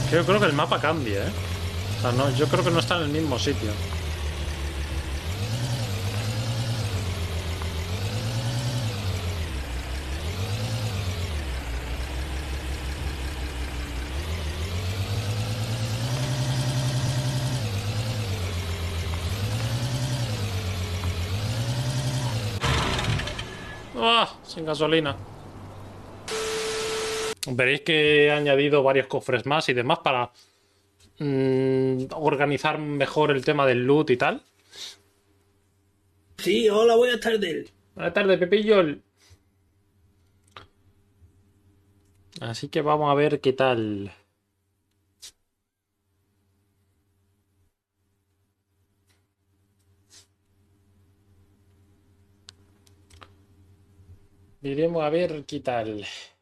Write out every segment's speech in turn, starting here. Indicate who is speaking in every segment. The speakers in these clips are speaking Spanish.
Speaker 1: Yo creo que el mapa cambia, ¿eh? O sea, no, yo creo que no está en el mismo sitio. ¡Ah! Sin gasolina. Veréis que he añadido varios cofres más y demás para organizar mejor el tema del loot y tal.
Speaker 2: Sí, hola, buenas tardes.
Speaker 1: Buenas tardes, Pepillo. Así que vamos a ver qué tal. Iremos a ver qué tal.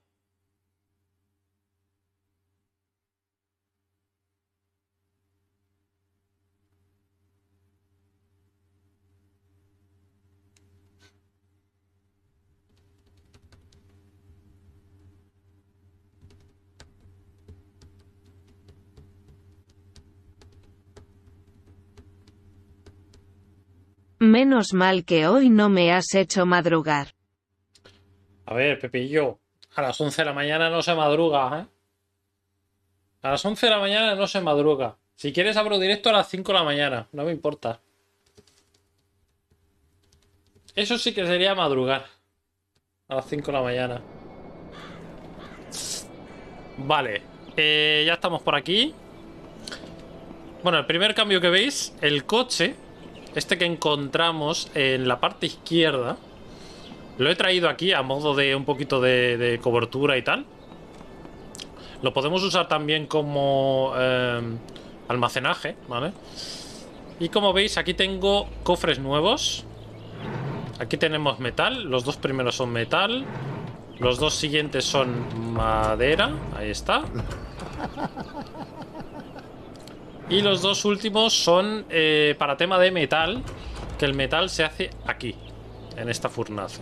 Speaker 3: Menos mal que hoy no me has hecho madrugar.
Speaker 1: A ver, Pepillo. A las 11 de la mañana no se madruga, ¿eh? A las 11 de la mañana no se madruga. Si quieres abro directo a las 5 de la mañana. No me importa. Eso sí que sería madrugar. A las 5 de la mañana. Vale. Ya estamos por aquí. Bueno, el primer cambio que veis, el coche, este que encontramos en la parte izquierda, lo he traído aquí a modo de un poquito de cobertura y tal. Lo podemos usar también como almacenaje, ¿vale? Y como veis, aquí tengo cofres nuevos. Aquí tenemos metal, los dos primeros son metal. Los dos siguientes son madera, ahí está. Y los dos últimos son para tema de metal, que el metal se hace aquí, en esta fornace.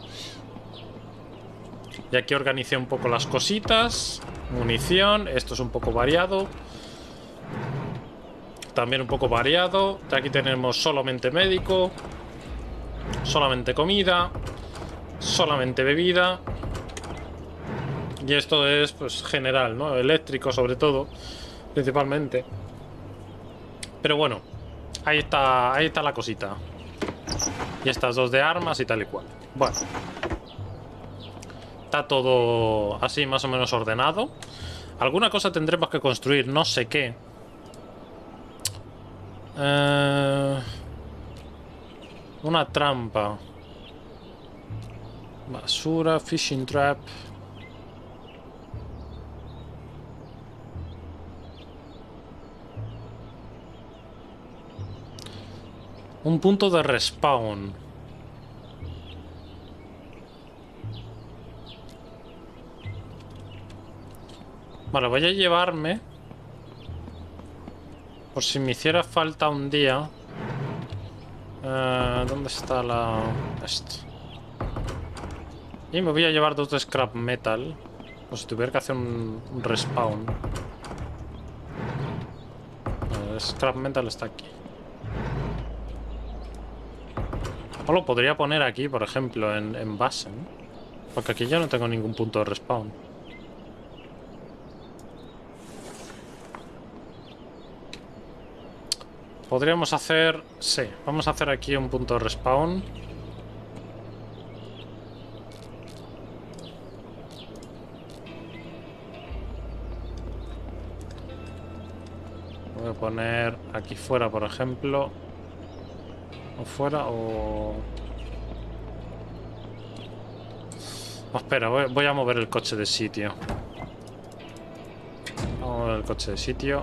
Speaker 1: Y aquí organicé un poco las cositas. Munición, esto es un poco variado. También un poco variado. Aquí tenemos solamente médico, solamente comida, solamente bebida. Y esto es pues general, ¿no? Eléctrico sobre todo, principalmente. Pero bueno, ahí está la cosita. Y estas dos de armas y tal y cual. Bueno, está todo así más o menos ordenado. Alguna cosa tendremos que construir, no sé qué. Una trampa. Basura, fishing trap. Un punto de respawn. Vale, voy a llevarme, por si me hiciera falta un día. ¿Dónde está la...? Esto. Y me voy a llevar dos de scrap metal. Por si tuviera que hacer un respawn. El scrap metal está aquí. O lo podría poner aquí, por ejemplo, en base, ¿no? Porque aquí yo no tengo ningún punto de respawn. Podríamos hacer... Sí, vamos a hacer aquí un punto de respawn. Voy a poner aquí fuera, por ejemplo. O fuera o... Oh, espera, voy a mover el coche de sitio. Vamos a mover el coche de sitio.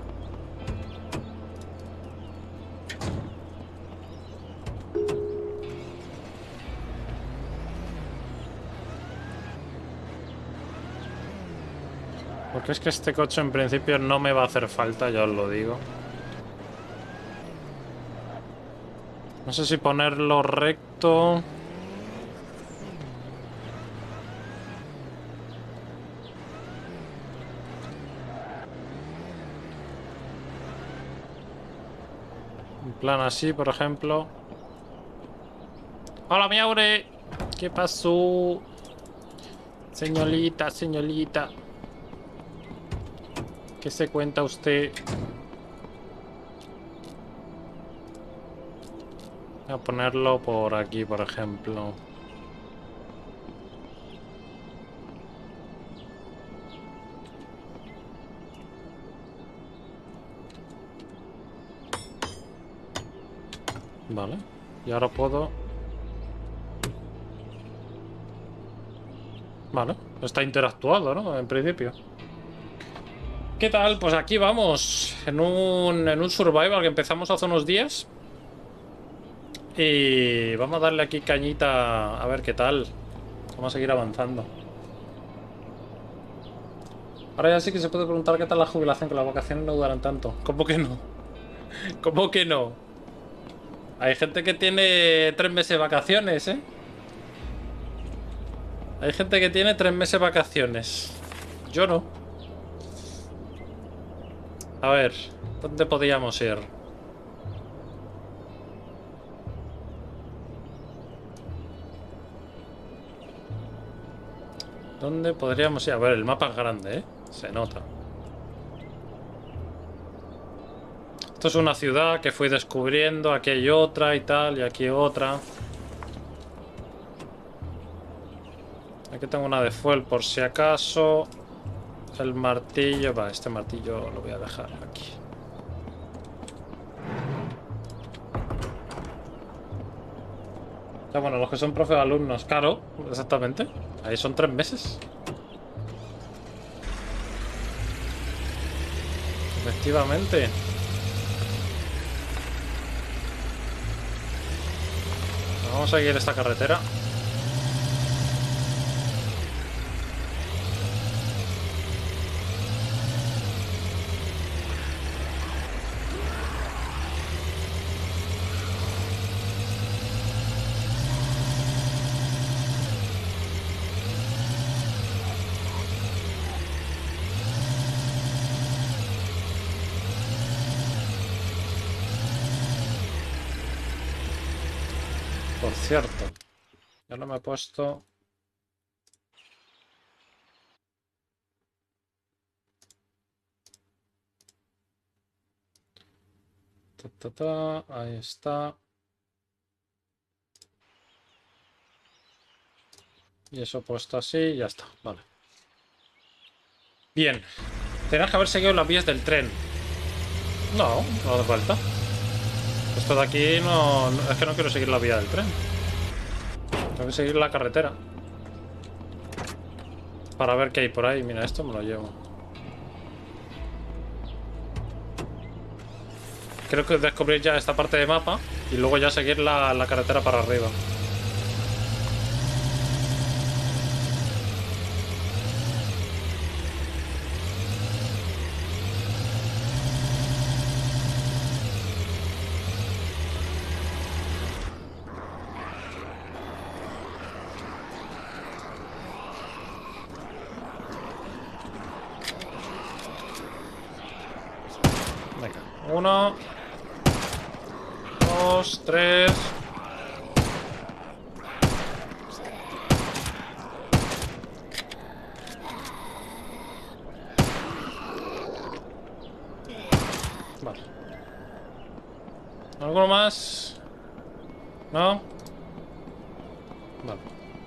Speaker 1: Porque es que este coche en principio no me va a hacer falta, ya os lo digo. No sé si ponerlo recto. En plan así, por ejemplo. ¡Hola, Miaure! ¿Qué pasó? Señorita, señorita. ¿Qué se cuenta usted? Voy a ponerlo por aquí, por ejemplo. Vale. Y ahora puedo... Vale. Está interactuado, ¿no? En principio. ¿Qué tal? Pues aquí vamos. En un survival que empezamos hace unos días. Y vamos a darle aquí cañita a ver qué tal. Vamos a seguir avanzando. Ahora ya sí que se puede preguntar qué tal la jubilación, que las vacaciones no duran tanto. ¿Cómo que no? ¿Cómo que no? Hay gente que tiene 3 meses de vacaciones, ¿eh? Hay gente que tiene 3 meses de vacaciones. Yo no. A ver, ¿dónde podíamos ir? ¿Dónde podríamos ir? A ver, el mapa es grande, ¿eh? Se nota. Esto es una ciudad que fui descubriendo. Aquí hay otra y tal, y aquí otra. Aquí tengo una de fuel por si acaso. El martillo... Va, este martillo lo voy a dejar aquí. Ya, bueno, los que son profe de alumnos. Claro, exactamente. Ahí son 3 meses. Efectivamente. Vamos a seguir esta carretera. Por cierto, ya no me he puesto... Ahí está. Y eso puesto así y ya está. Vale. Bien. Tendrás que haber seguido las vías del tren. No, no hace falta. Esto de aquí no... Es que no quiero seguir la vía del tren. Tengo que seguir la carretera. Para ver qué hay por ahí. Mira, esto me lo llevo. Creo que descubrir ya esta parte de mapa y luego ya seguir la carretera para arriba. Venga. 1, 2, 3. Vale. ¿Alguno más? ¿No? Vale.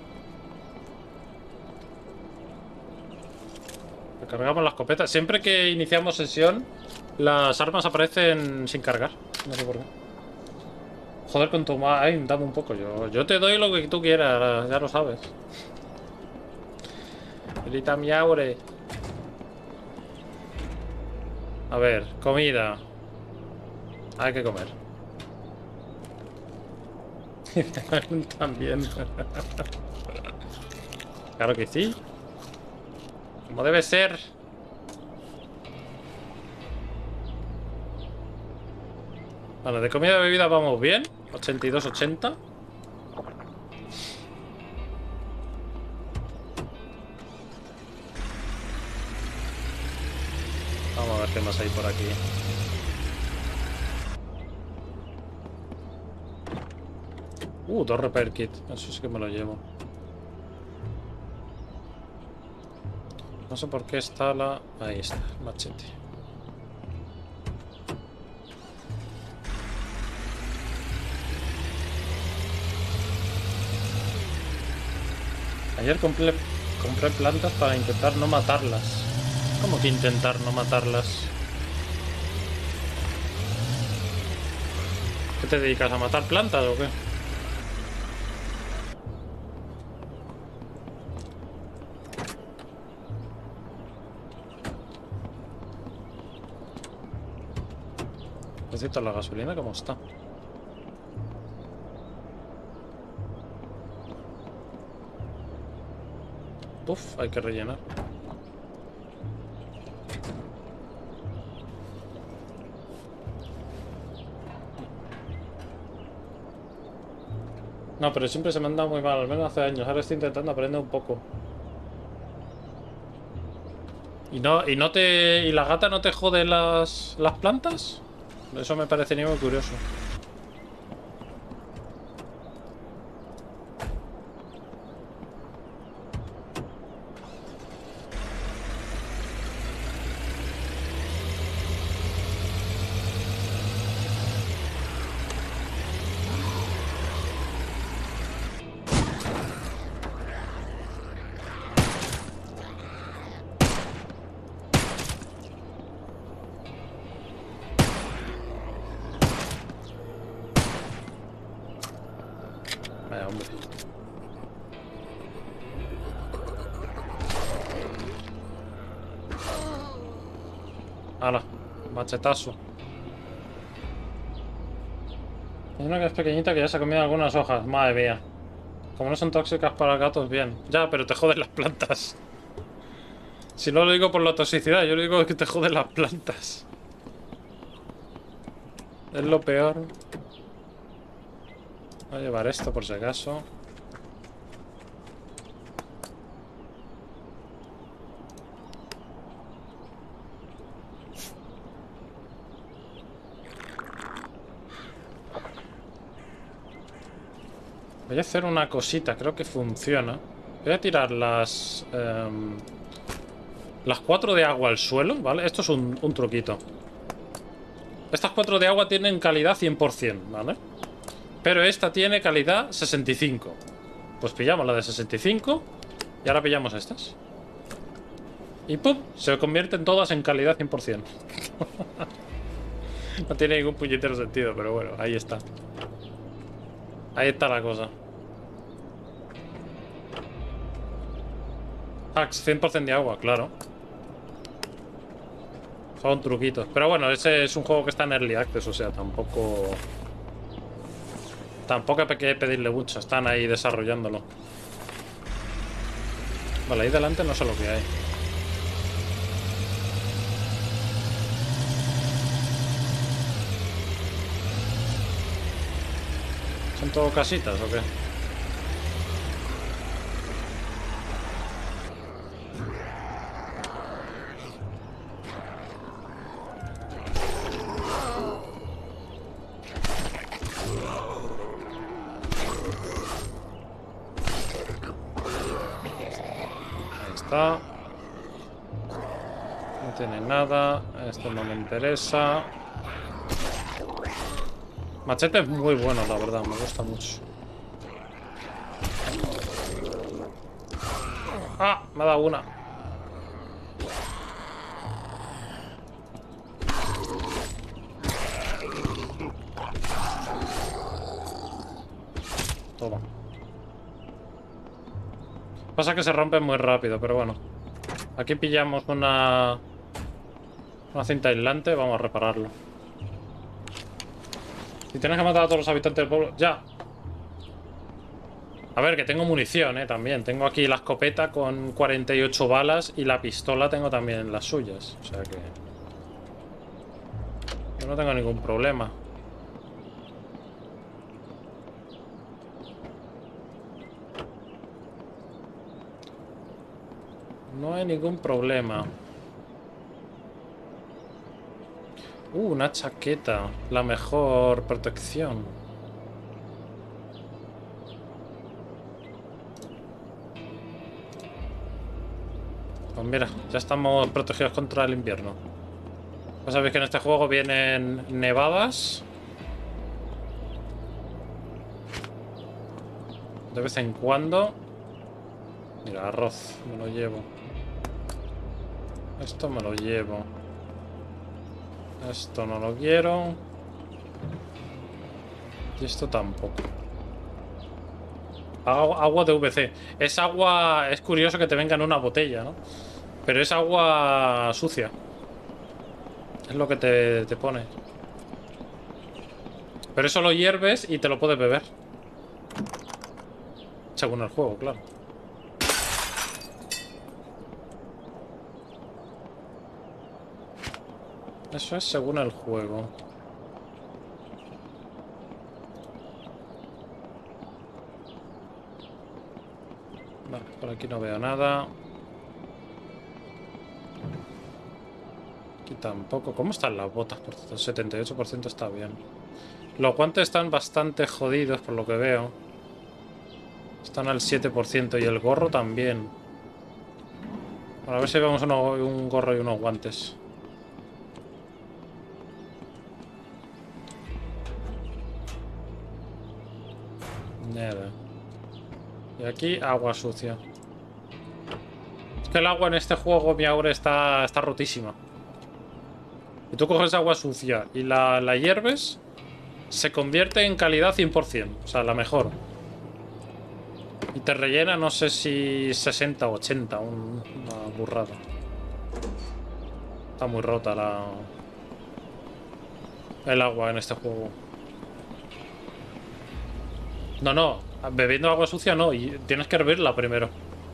Speaker 1: Recargamos la escopeta. Siempre que iniciamos sesión, las armas aparecen sin cargar. No sé por qué. Joder con tu ma... Ay, dame un poco. Yo te doy lo que tú quieras, ya lo sabes. Grita miaure. A ver, comida. Hay que comer. También. Claro que sí. Como debe ser. Vale, de comida y bebida vamos bien. 82-80. Vamos a ver qué más hay por aquí. Dos repair kit. Eso sí que me lo llevo. No sé por qué está la... Ahí está, el machete. Ayer compré plantas para intentar no matarlas. ¿Cómo que intentar no matarlas? ¿Qué te dedicas a matar plantas o qué? Necesito la gasolina, ¿cómo está? Uf, hay que rellenar. No, pero siempre se me han dado muy mal, al menos hace años. Ahora estoy intentando aprender un poco. ¿Y la gata no te jode las plantas? Eso me parecería muy curioso. Vaya, hombre. Hala, machetazo. Hay una que es pequeñita que ya se ha comido algunas hojas. Madre mía. Como no son tóxicas para gatos, bien. Ya, pero te joden las plantas. Si no lo digo por la toxicidad, yo lo digo que te joden las plantas. Es lo peor. Voy a llevar esto por si acaso. Voy a hacer una cosita, creo que funciona. Voy a tirar las 4 de agua al suelo, ¿vale? Esto es un truquito. Estas 4 de agua tienen calidad 100%, ¿vale? Pero esta tiene calidad 65. Pues pillamos la de 65 y ahora pillamos estas. Y ¡pum! Se convierten todas en calidad 100%. No tiene ningún puñetero sentido, pero bueno, ahí está. Ahí está la cosa. Hacks, 100% de agua, claro. Son truquitos. Pero bueno, ese es un juego que está en Early Access, o sea, tampoco... Tampoco hay que pedirle mucho, están ahí desarrollándolo. Vale, ahí delante no sé lo que hay. ¿Son todo casitas o qué? Ahí está. No tiene nada. Esto no me interesa. Machete es muy bueno, la verdad, me gusta mucho. ¡Ah! Me ha dado una. Toma. Pasa que se rompen muy rápido, pero bueno. Aquí pillamos una cinta aislante, vamos a repararlo. Si tienes que matar a todos los habitantes del pueblo... ¡Ya! A ver, que tengo munición, también. Tengo aquí la escopeta con 48 balas y la pistola tengo también las suyas. O sea que... yo no tengo ningún problema. No hay ningún problema. Una chaqueta. La mejor protección. Pues mira, ya estamos protegidos contra el invierno. Ya sabéis que en este juego vienen nevadas de vez en cuando. Mira, arroz, me lo llevo. Esto me lo llevo. Esto no lo quiero. Y esto tampoco. Agua de VC. Es agua... Es curioso que te venga en una botella, ¿no? Pero es agua sucia. Es lo que te pone. Pero eso lo hierves y te lo puedes beber. Según el juego, claro. Eso es según el juego. Vale, por aquí no veo nada. Aquí tampoco. ¿Cómo están las botas? Por cierto, el 78% está bien. Los guantes están bastante jodidos por lo que veo. Están al 7% y el gorro también. Bueno, a ver si vemos un gorro y unos guantes. Nada. Y aquí agua sucia. Es que el agua en este juego, mi aura está rotísima. Y tú coges agua sucia y la hierves, se convierte en calidad 100%. O sea, la mejor. Y te rellena, no sé si 60 o 80, una burrada. Está muy rota el agua en este juego. No, bebiendo agua sucia no, y tienes que hervirla primero.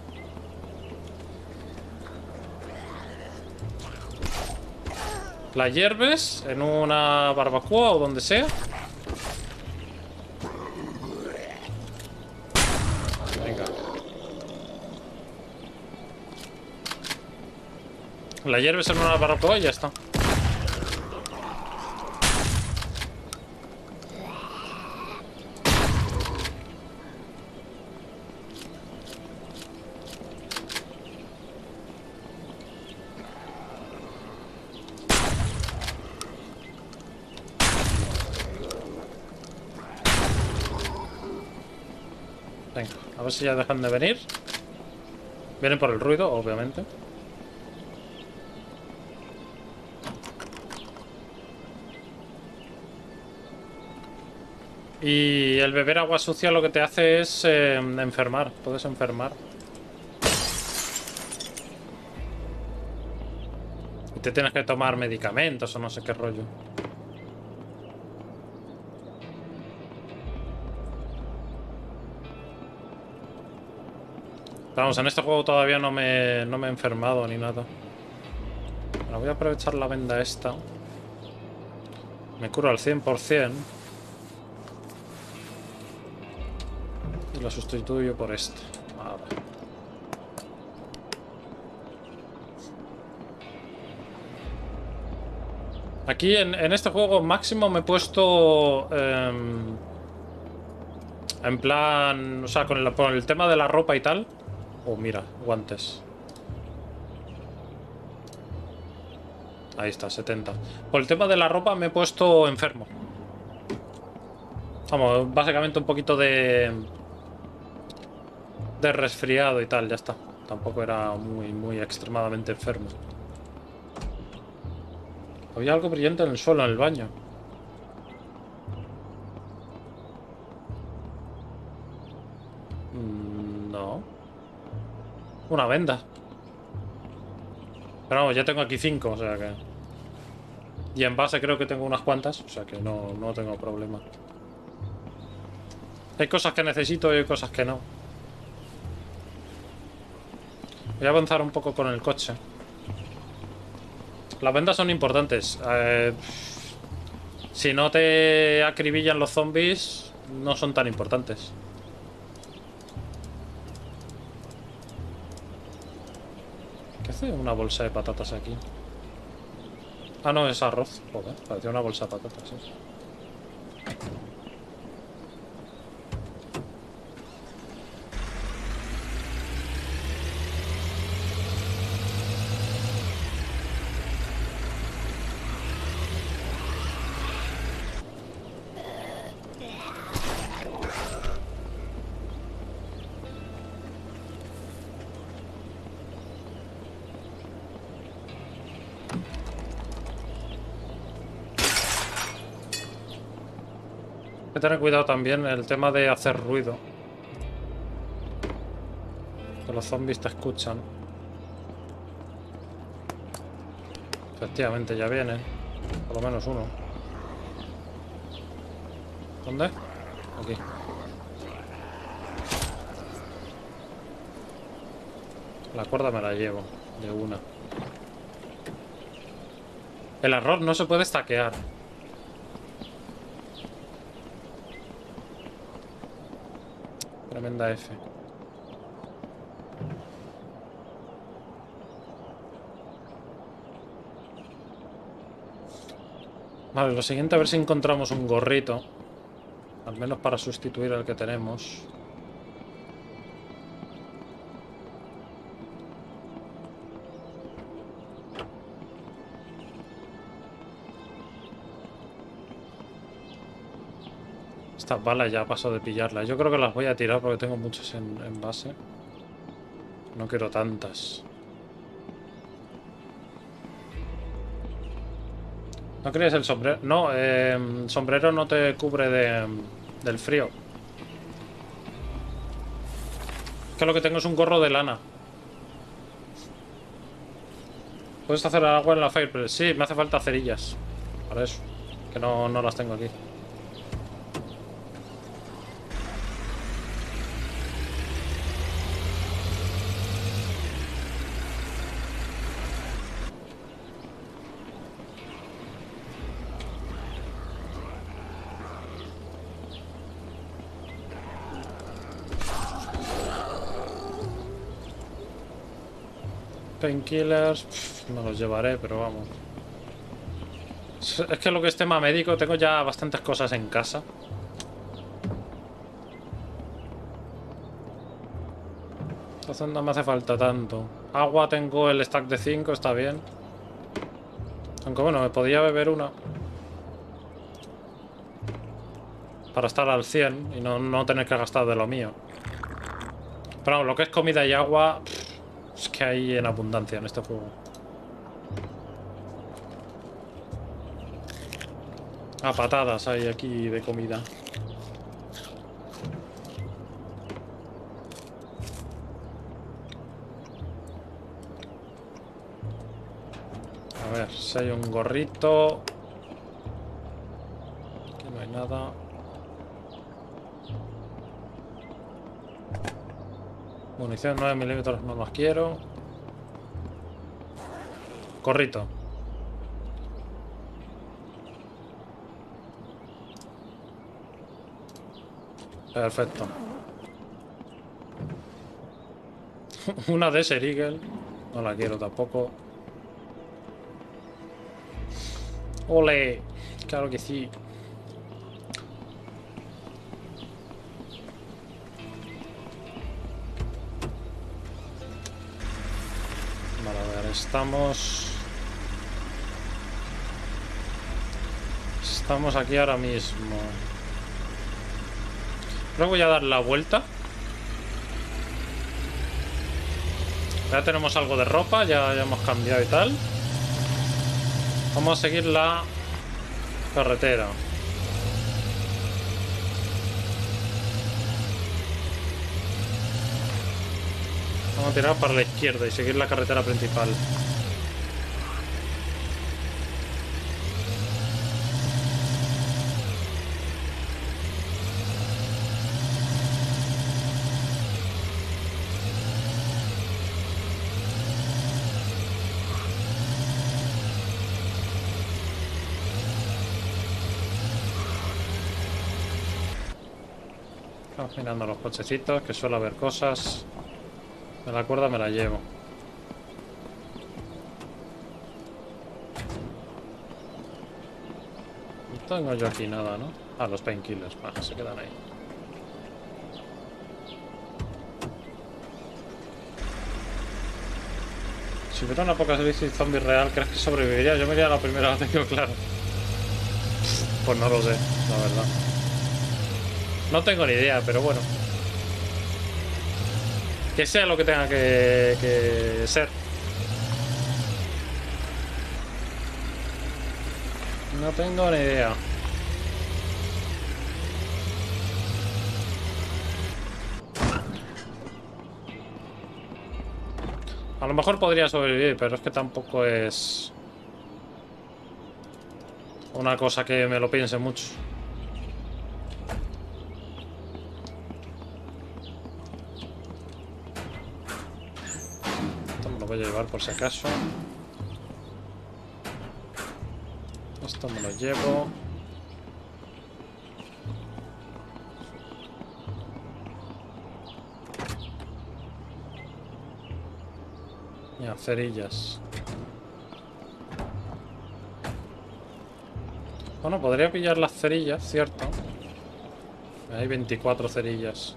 Speaker 1: La hierves en una barbacoa o donde sea. Venga. La hierves en una barbacoa y ya está. Venga, a ver si ya dejan de venir. Vienen por el ruido, obviamente. Y el beber agua sucia lo que te hace es enfermar. Puedes enfermar. Y te tienes que tomar medicamentos o no sé qué rollo. Vamos, en este juego todavía no me he enfermado ni nada. Bueno, voy a aprovechar la venda esta. Me curo al 100%. Y lo sustituyo por esto. Vale. Aquí en este juego máximo me he puesto... en plan... O sea, con el tema de la ropa y tal. Oh, mira, guantes. Ahí está, 70. Por el tema de la ropa me he puesto enfermo. Vamos, básicamente un poquito de resfriado y tal, ya está. Tampoco era muy extremadamente enfermo. Había algo brillante en el suelo, en el baño. No. Una venda. Pero vamos, ya tengo aquí 5, o sea que... Y en base creo que tengo unas cuantas, o sea que no tengo problema. Hay cosas que necesito y hay cosas que no. Voy a avanzar un poco con el coche. Las vendas son importantes. Si no te acribillan los zombies, no son tan importantes. ¿Qué hace una bolsa de patatas aquí? Ah, no, es arroz. Joder, parecía una bolsa de patatas. que tener cuidado también el tema de hacer ruido. Que los zombies te escuchan. Efectivamente, ya vienen. Por lo menos uno. ¿Dónde? Aquí. La cuerda me la llevo. De una. El error no se puede stackear. Tremenda F. Vale, lo siguiente a ver si encontramos un gorrito. Al menos para sustituir al que tenemos. Estas balas ya paso de pillarlas. Yo creo que las voy a tirar porque tengo muchas en base. No quiero tantas. ¿No querías el sombrero? No, sombrero no te cubre del frío. Es que lo que tengo es un gorro de lana. ¿Puedes hacer agua en la Fireplace? Sí, me hace falta cerillas. Para eso. Que no las tengo aquí. Painkillers, me los llevaré, pero vamos. Es que lo que es tema médico, tengo ya bastantes cosas en casa. Entonces no me hace falta tanto. Agua tengo el stack de 5, está bien. Aunque bueno, me podía beber una. Para estar al 100 y no tener que gastar de lo mío. Pero vamos, lo que es comida y agua... Es que hay en abundancia en este juego. A patadas hay aquí de comida. A ver, si hay un gorrito. Aquí no hay nada. Munición 9 milímetros no las quiero. Gorrito. Perfecto. Una Desert Eagle. No la quiero tampoco. ¡Ole! Claro que sí. Vale, a ver, estamos aquí ahora mismo. Creo que voy a dar la vuelta. Ya tenemos algo de ropa, ya hemos cambiado y tal. Vamos a seguir la carretera. Vamos a tirar para la izquierda y seguir la carretera principal. Vamos mirando los cochecitos, que suele haber cosas. De la cuerda me la llevo. No tengo yo aquí nada, ¿no? Ah, los painkillers, vale, se quedan ahí. Si hubiera una apocalipsis zombie real, ¿crees que sobreviviría? Yo me iría a la primera, lo tengo claro. Pues no lo sé, la verdad. No tengo ni idea, pero bueno. Que sea lo que tenga que ser. No tengo ni idea. A lo mejor podría sobrevivir, pero es que tampoco es una cosa que me lo piense mucho. Esto me lo voy a llevar por si acaso. Esto me lo llevo. Ya, cerillas. Bueno, podría pillar las cerillas, cierto. Hay 24 cerillas.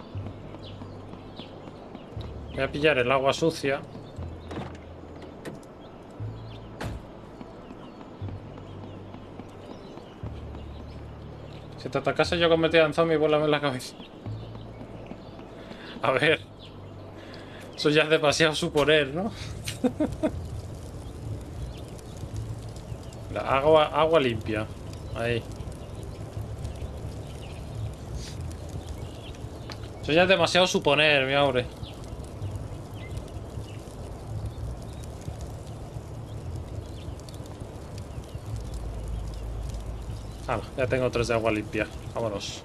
Speaker 1: Voy a pillar el agua sucia. Si te atacase yo convertida en zombie, vuélame en la cabeza. A ver. Eso ya es demasiado suponer, ¿no? La agua limpia. Ahí. Eso ya es demasiado suponer, mi abre. Ah, ya tengo 3 de agua limpia. Vámonos.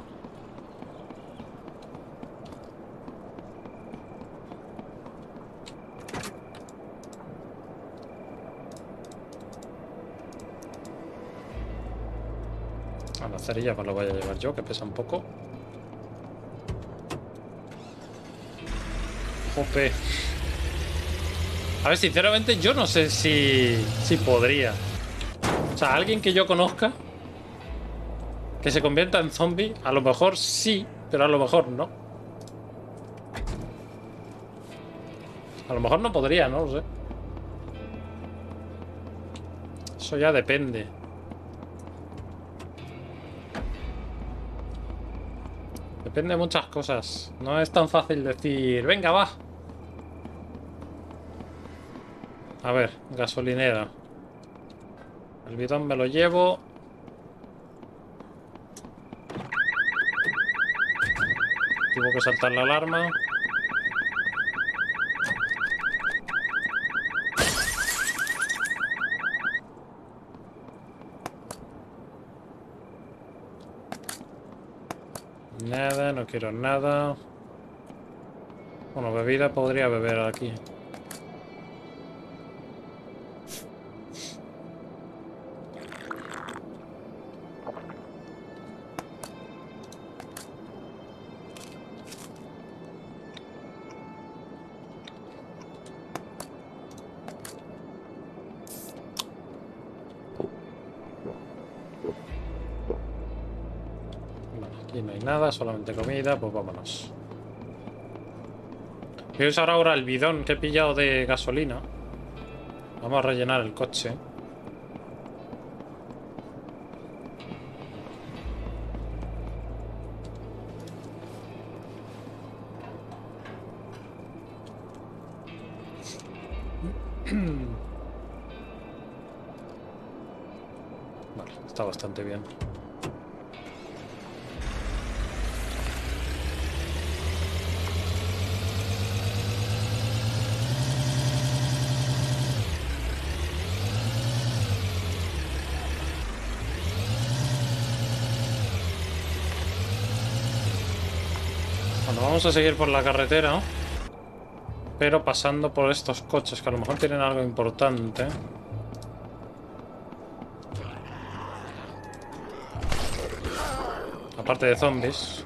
Speaker 1: A la cerilla pues lo voy a llevar yo, que pesa un poco. Jope. A ver, sinceramente yo no sé si podría. O sea, alguien que yo conozca que se convierta en zombie, a lo mejor sí, pero a lo mejor no. A lo mejor no podría, no lo sé. Eso ya depende. Depende de muchas cosas. No es tan fácil decir, venga, va. A ver, gasolinera. El bidón me lo llevo. Tuvo que saltar la alarma. Nada, no quiero nada. Bueno, bebida podría beber aquí. Aquí no hay nada, solamente comida, pues vámonos. Voy a usar ahora el bidón que he pillado de gasolina. Vamos a rellenar el coche. Vale, está bastante bien. Bueno, vamos a seguir por la carretera, pero pasando por estos coches que a lo mejor tienen algo importante. Aparte de zombies.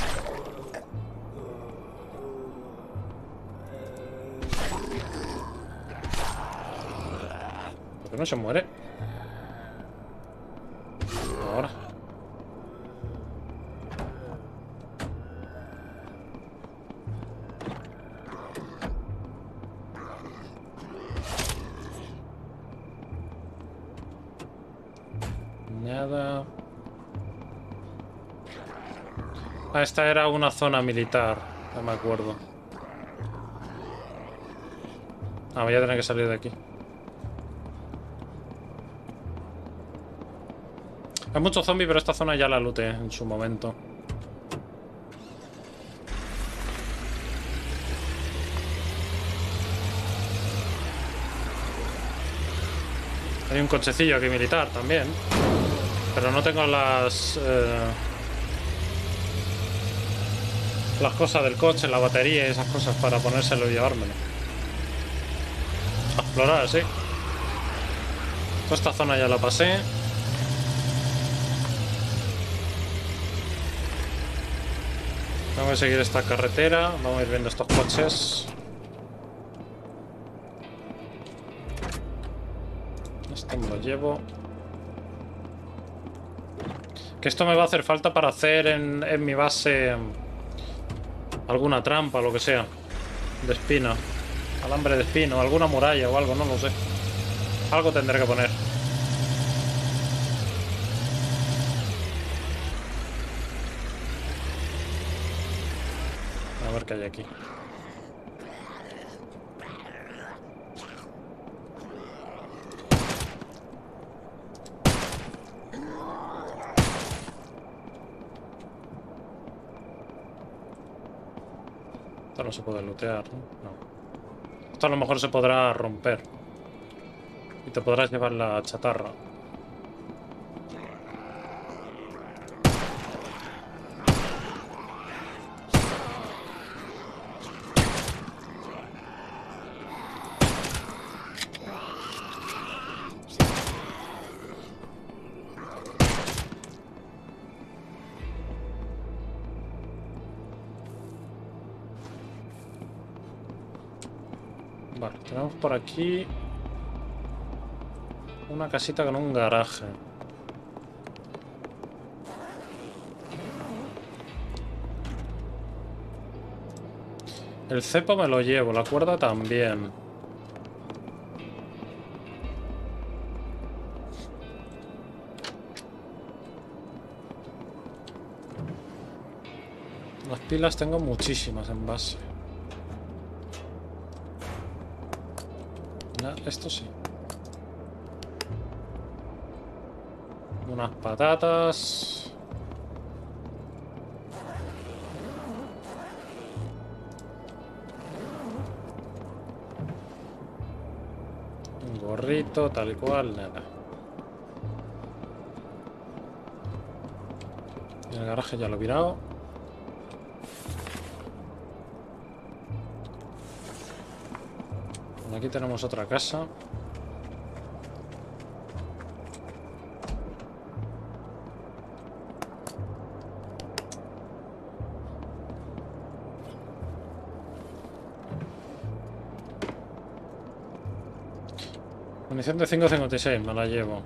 Speaker 1: ¿Por qué no se muere? Ahora. Nada. Ah, esta era una zona militar, no me acuerdo. Ah, voy a tener que salir de aquí. Hay muchos zombies, pero esta zona ya la looté en su momento. Hay un cochecillo aquí militar también. Pero no tengo las cosas del coche, la batería y esas cosas para ponérselo y llevármelo. A explorar, sí. Toda esta zona ya la pasé. Tengo que seguir esta carretera. Vamos a ir viendo estos coches. Este me lo llevo. Que esto me va a hacer falta para hacer en mi base alguna trampa o lo que sea. De espina. Alambre de espino, alguna muralla o algo, no lo sé. Algo tendré que poner. A ver qué hay aquí. Esto no se puede lootear, ¿no? No. Esto a lo mejor se podrá romper. Y te podrás llevar la chatarra. Vale, tenemos por aquí una casita con un garaje. El cepo me lo llevo, la cuerda también. Las pilas tengo muchísimas en base. Esto sí. Unas patatas. Un gorrito, tal y cual, nada. Y el garaje ya lo he virado. Aquí tenemos otra casa. Munición de 5.56, me la llevo.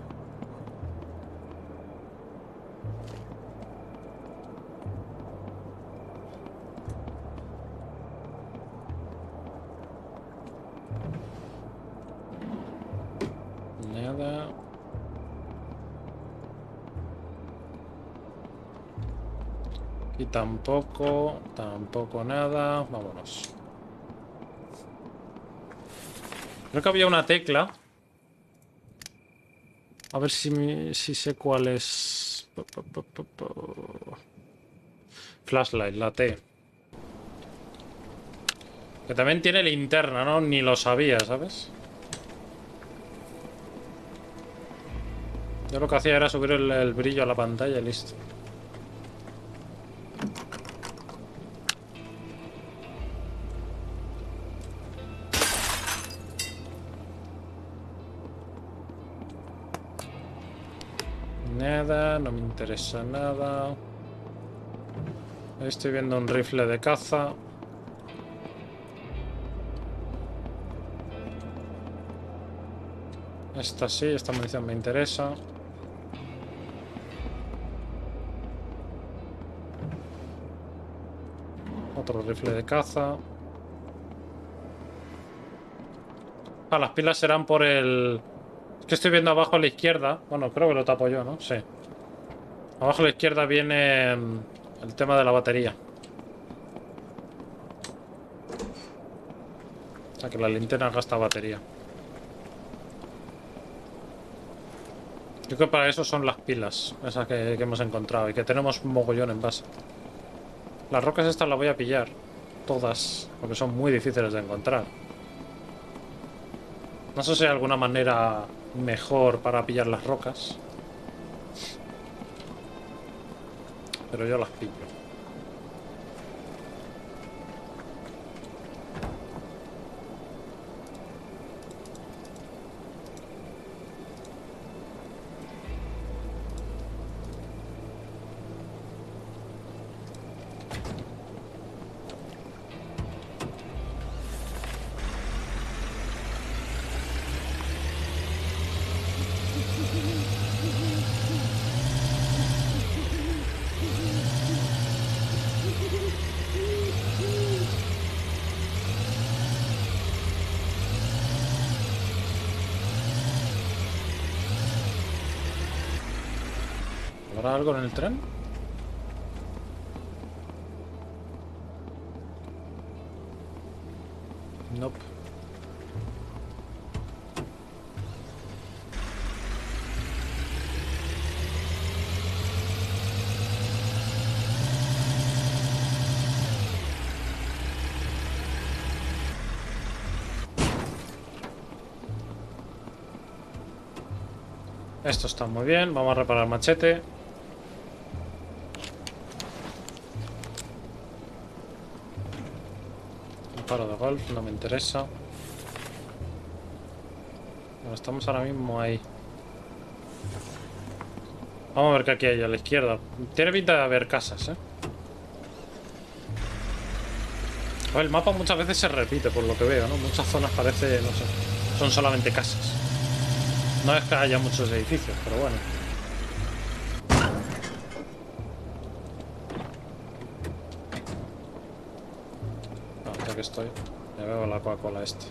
Speaker 1: Nada. Y tampoco nada. Vámonos. Creo que había una tecla. A ver si sé cuál es. Flashlight, la T. Que también tiene linterna, ¿no? Ni lo sabía, ¿sabes? Yo lo que hacía era subir el brillo a la pantalla y listo. Nada, no me interesa nada. Ahí estoy viendo un rifle de caza. Esta sí, esta munición me interesa. Otro rifle de caza. Ah, las pilas serán por el... Es que estoy viendo abajo a la izquierda. Bueno, creo que lo tapo yo, ¿no? Sí. Abajo a la izquierda viene el tema de la batería. O sea, que la linterna gasta batería. Yo creo que para eso son las pilas. Esas que hemos encontrado. Y que tenemos un mogollón en base. Las rocas estas las voy a pillar. Todas. Porque son muy difíciles de encontrar. No sé si hay alguna manera mejor para pillar las rocas. Pero yo las pillo. ¿Habrá algo en el tren? Nope. Esto está muy bien. Vamos a reparar el machete. Un paro de golf, no me interesa. Bueno, estamos ahora mismo ahí. Vamos a ver qué aquí hay a la izquierda. Tiene pinta de haber casas, ¿eh? El mapa muchas veces se repite, por lo que veo, ¿no? Muchas zonas parece, no sé, son solamente casas. No es que haya muchos edificios, pero bueno. No, ya que estoy, me bebo la Coca-Cola este.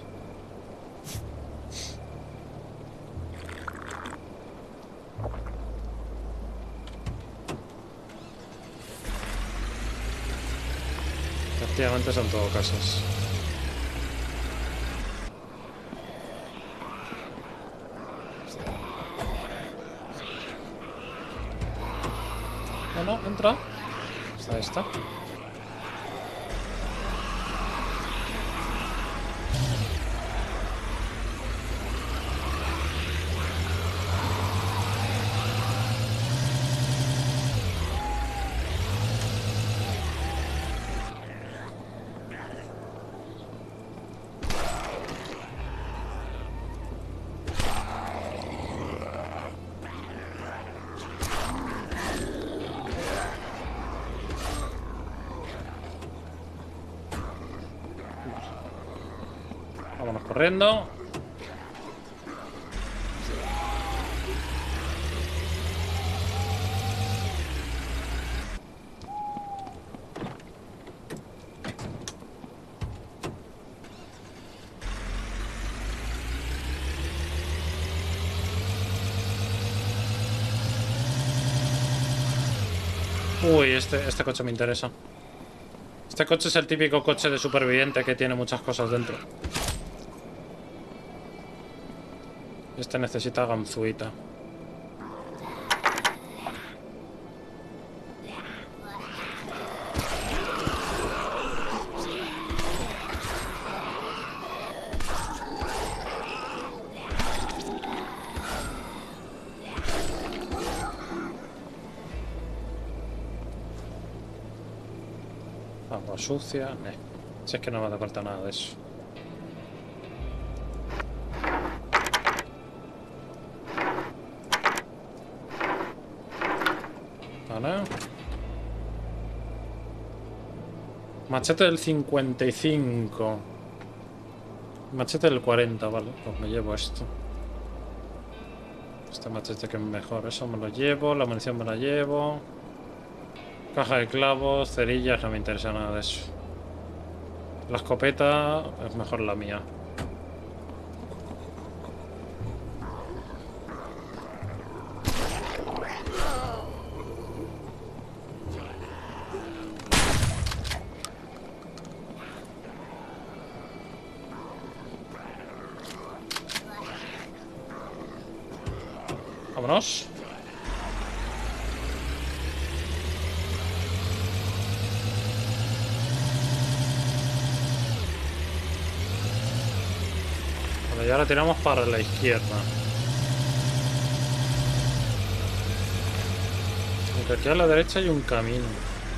Speaker 1: Efectivamente son todo casas. No, entra. Ahí está. Vámonos corriendo. Uy, este coche me interesa. Este coche es el típico coche de superviviente que tiene muchas cosas dentro. Este necesita ganzuita. Agua sucia. Si es que no me hace falta nada de eso. Vale. Machete del 55. Machete del 40, vale. Pues me llevo esto. Este machete que es mejor. Eso me lo llevo. La munición me la llevo. Caja de clavos, cerillas, no me interesa nada de eso. La escopeta es mejor la mía. Vámonos. Vale, y ahora tiramos para la izquierda. Aunque aquí a la derecha hay un camino.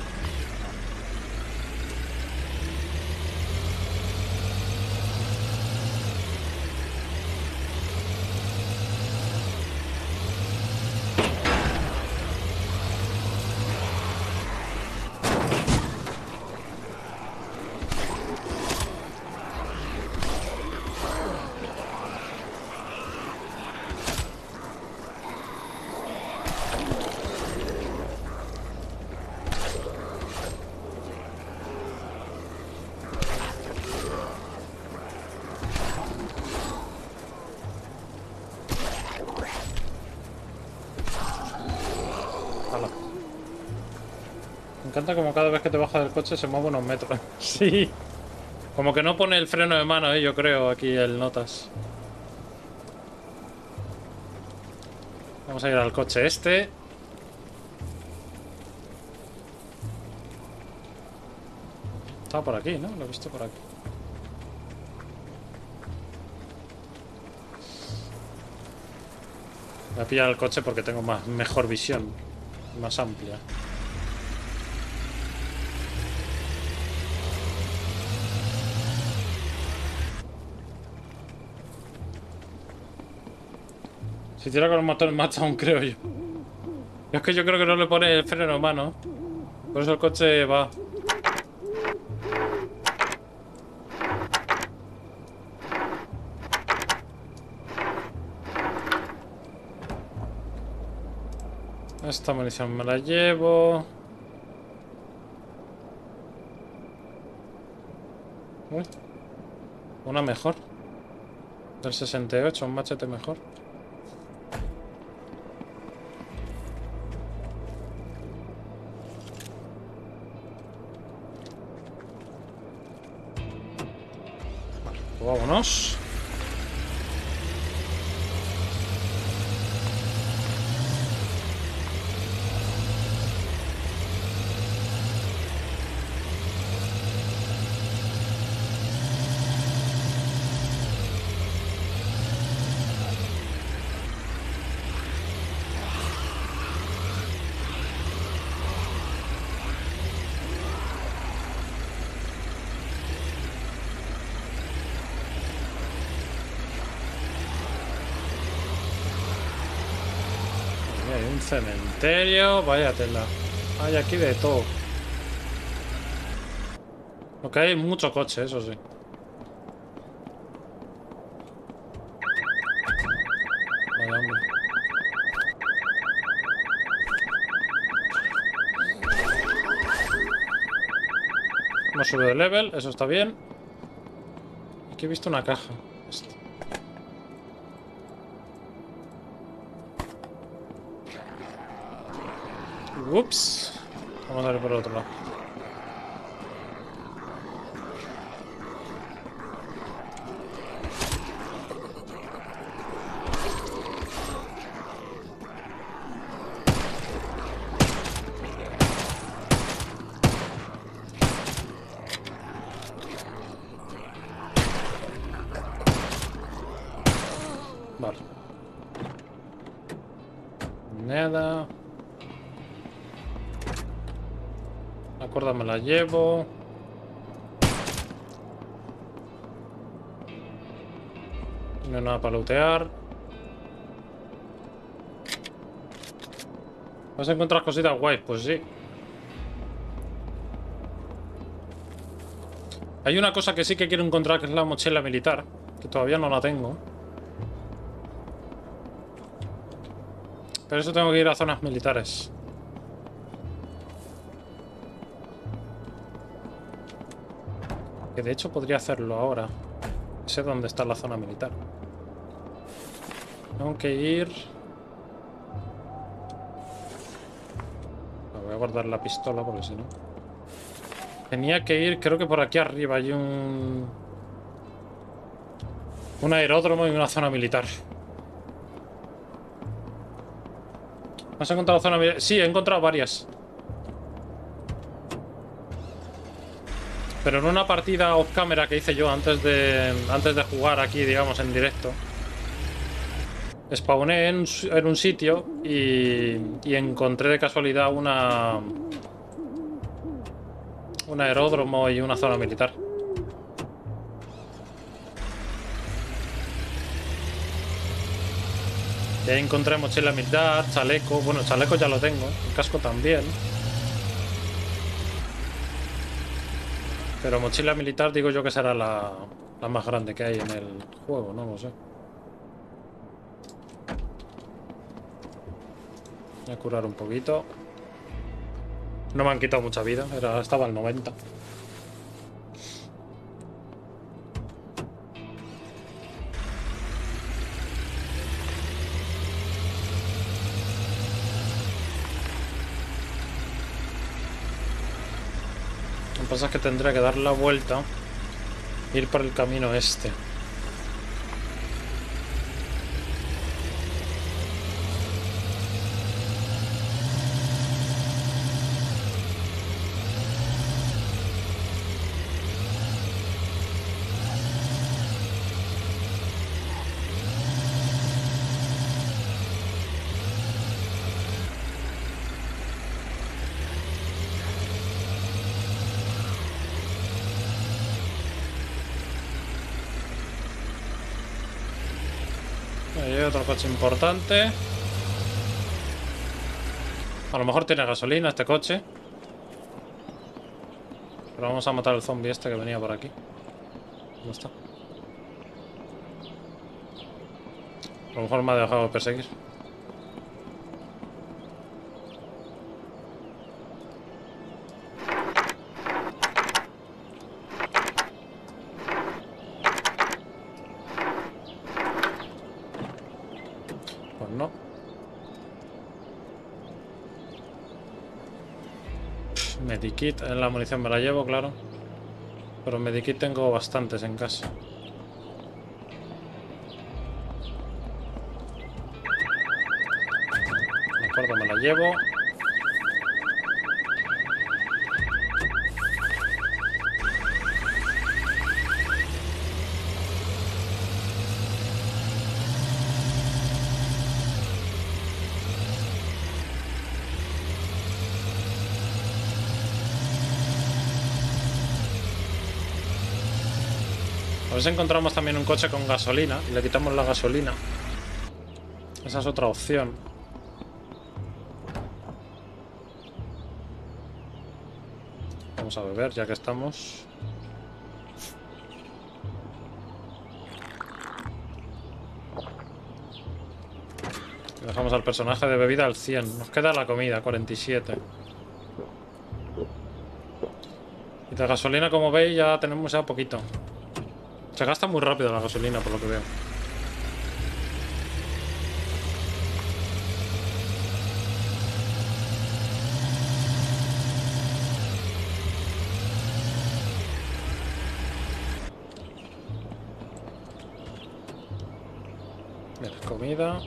Speaker 1: Me encanta como cada vez que te bajas del coche se mueve unos metros. Sí. Como que no pone el freno de mano, yo creo, aquí el notas. Vamos a ir al coche este. Estaba por aquí, ¿no? Lo he visto por aquí. Voy a pillar el coche porque tengo mejor visión. Más amplia. Si tira con el motor en marcha aún creo yo. Es que yo creo que no le pone el freno en mano. Por eso el coche va. Esta munición me la llevo. Uy. Una mejor. Del 68, un machete mejor. Vámonos. Hay un cementerio, vaya tela. Hay aquí de todo. Ok, hay mucho coche, eso sí. Vaya hombre. Hemos subido de level, eso está bien. Aquí he visto una caja. Esto. Ups. Vamos a ver por el otro lado. Vale. Nada. La cuerda me la llevo. No hay nada para lootear. ¿Vas a encontrar cositas guays? Pues sí. Hay una cosa que sí que quiero encontrar, que es la mochila militar, que todavía no la tengo. Pero eso tengo que ir a zonas militares. Que de hecho podría hacerlo ahora. Sé dónde está la zona militar. Tengo que ir... Voy a guardar la pistola porque si no... Tenía que ir, creo que por aquí arriba hay un aeródromo y una zona militar. ¿Has encontrado zona militar? Sí, he encontrado varias. Pero en una partida off camera que hice yo antes de jugar aquí, digamos, en directo. Spawné en un sitio y encontré de casualidad un aeródromo y una zona militar. Y ahí encontré mochila militar, chaleco. Bueno, chaleco ya lo tengo, el casco también. Pero mochila militar digo yo que será la más grande que hay en el juego, no lo sé. Voy a curar un poquito. No me han quitado mucha vida, estaba al 90. Lo que pasa es que tendré que dar la vuelta e ir por el camino este. Ahí hay otro coche importante. A lo mejor tiene gasolina este coche. Pero vamos a matar al zombie este que venía por aquí. ¿Dónde está? A lo mejor me ha dejado de perseguir. Pues no. Medikit, en la munición me la llevo, claro. Pero medikit tengo bastantes en casa. De acuerdo, me la llevo. A ver si encontramos también un coche con gasolina y le quitamos la gasolina. Esa es otra opción. Vamos a beber ya que estamos. Dejamos al personaje de bebida al 100. Nos queda la comida, 47. Y de gasolina, como veis, ya tenemos ya poquito. Se gasta muy rápido la gasolina, por lo que veo. Mira, comida.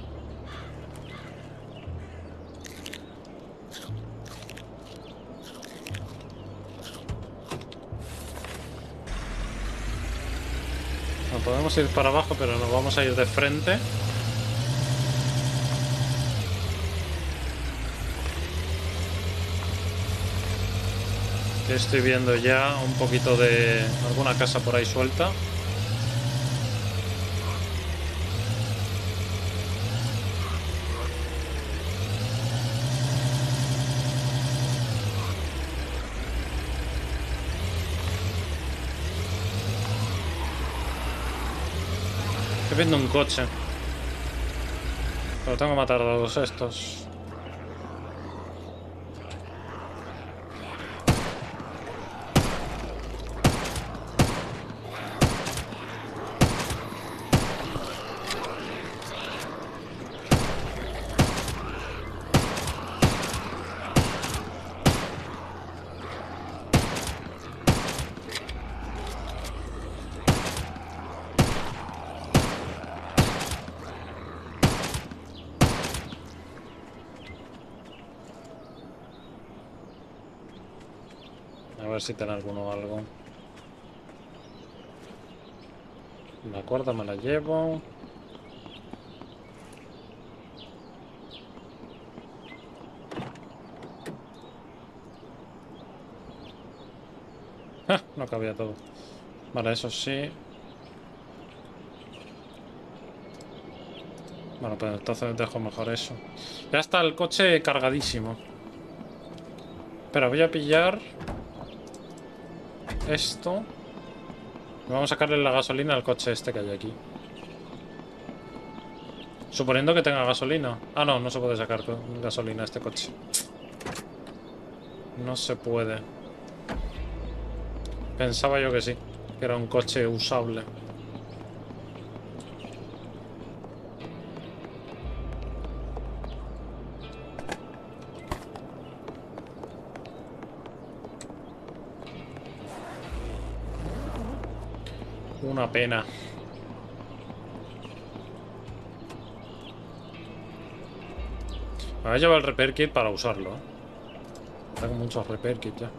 Speaker 1: No podemos ir para abajo, pero nos vamos a ir de frente. Que estoy viendo ya un poquito de alguna casa por ahí suelta. Estoy viendo un coche. Pero tengo que matar a todos estos. A ver si tiene alguno algo. De acuerdo, me la llevo. No cabía todo. Vale, eso sí. Bueno, pues entonces dejo mejor eso. Ya está el coche cargadísimo. Pero voy a pillar esto. Vamos a sacarle la gasolina al coche este que hay aquí. Suponiendo que tenga gasolina. Ah, no, no se puede sacar gasolina a este coche. No se puede. Pensaba yo que sí, que era un coche usable. Una pena. Me voy a llevar el repair kit para usarlo, ¿eh? Tengo muchos repair kits ya.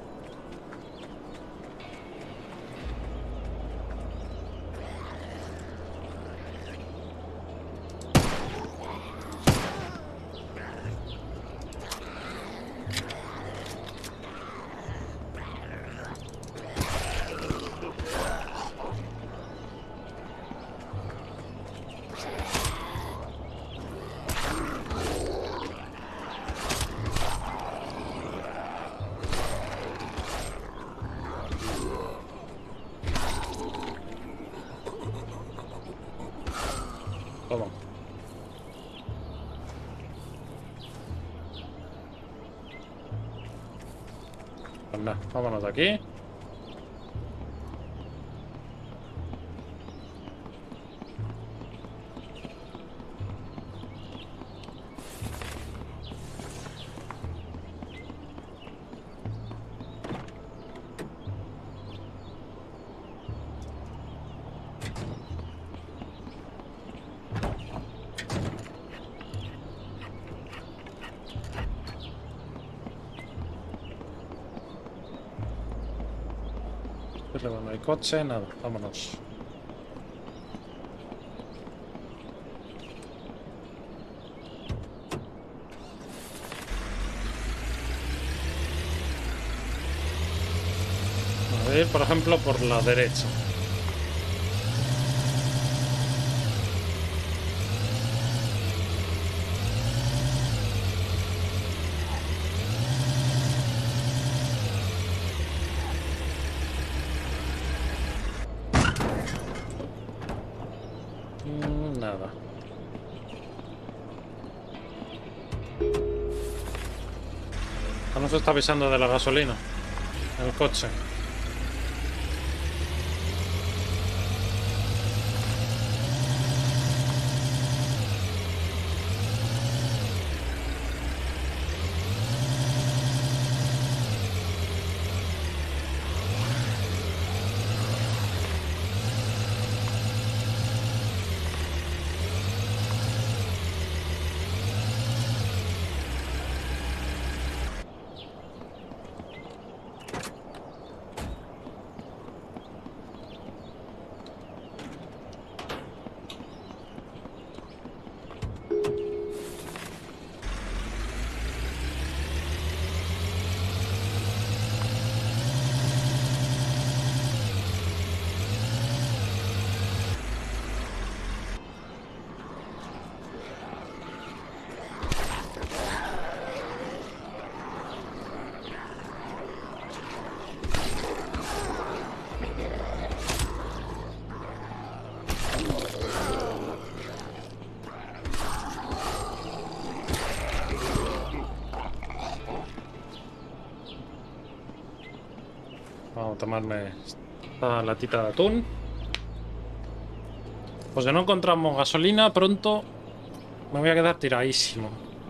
Speaker 1: Toma. Pues nada, vámonos de aquí. Pero no hay coche, nada, vámonos. A ir, por ejemplo, por la derecha. Nada. No se está avisando de la gasolina. El coche. Vamos a tomarme esta latita de atún. Pues si no encontramos gasolina pronto, me voy a quedar tiradísimo.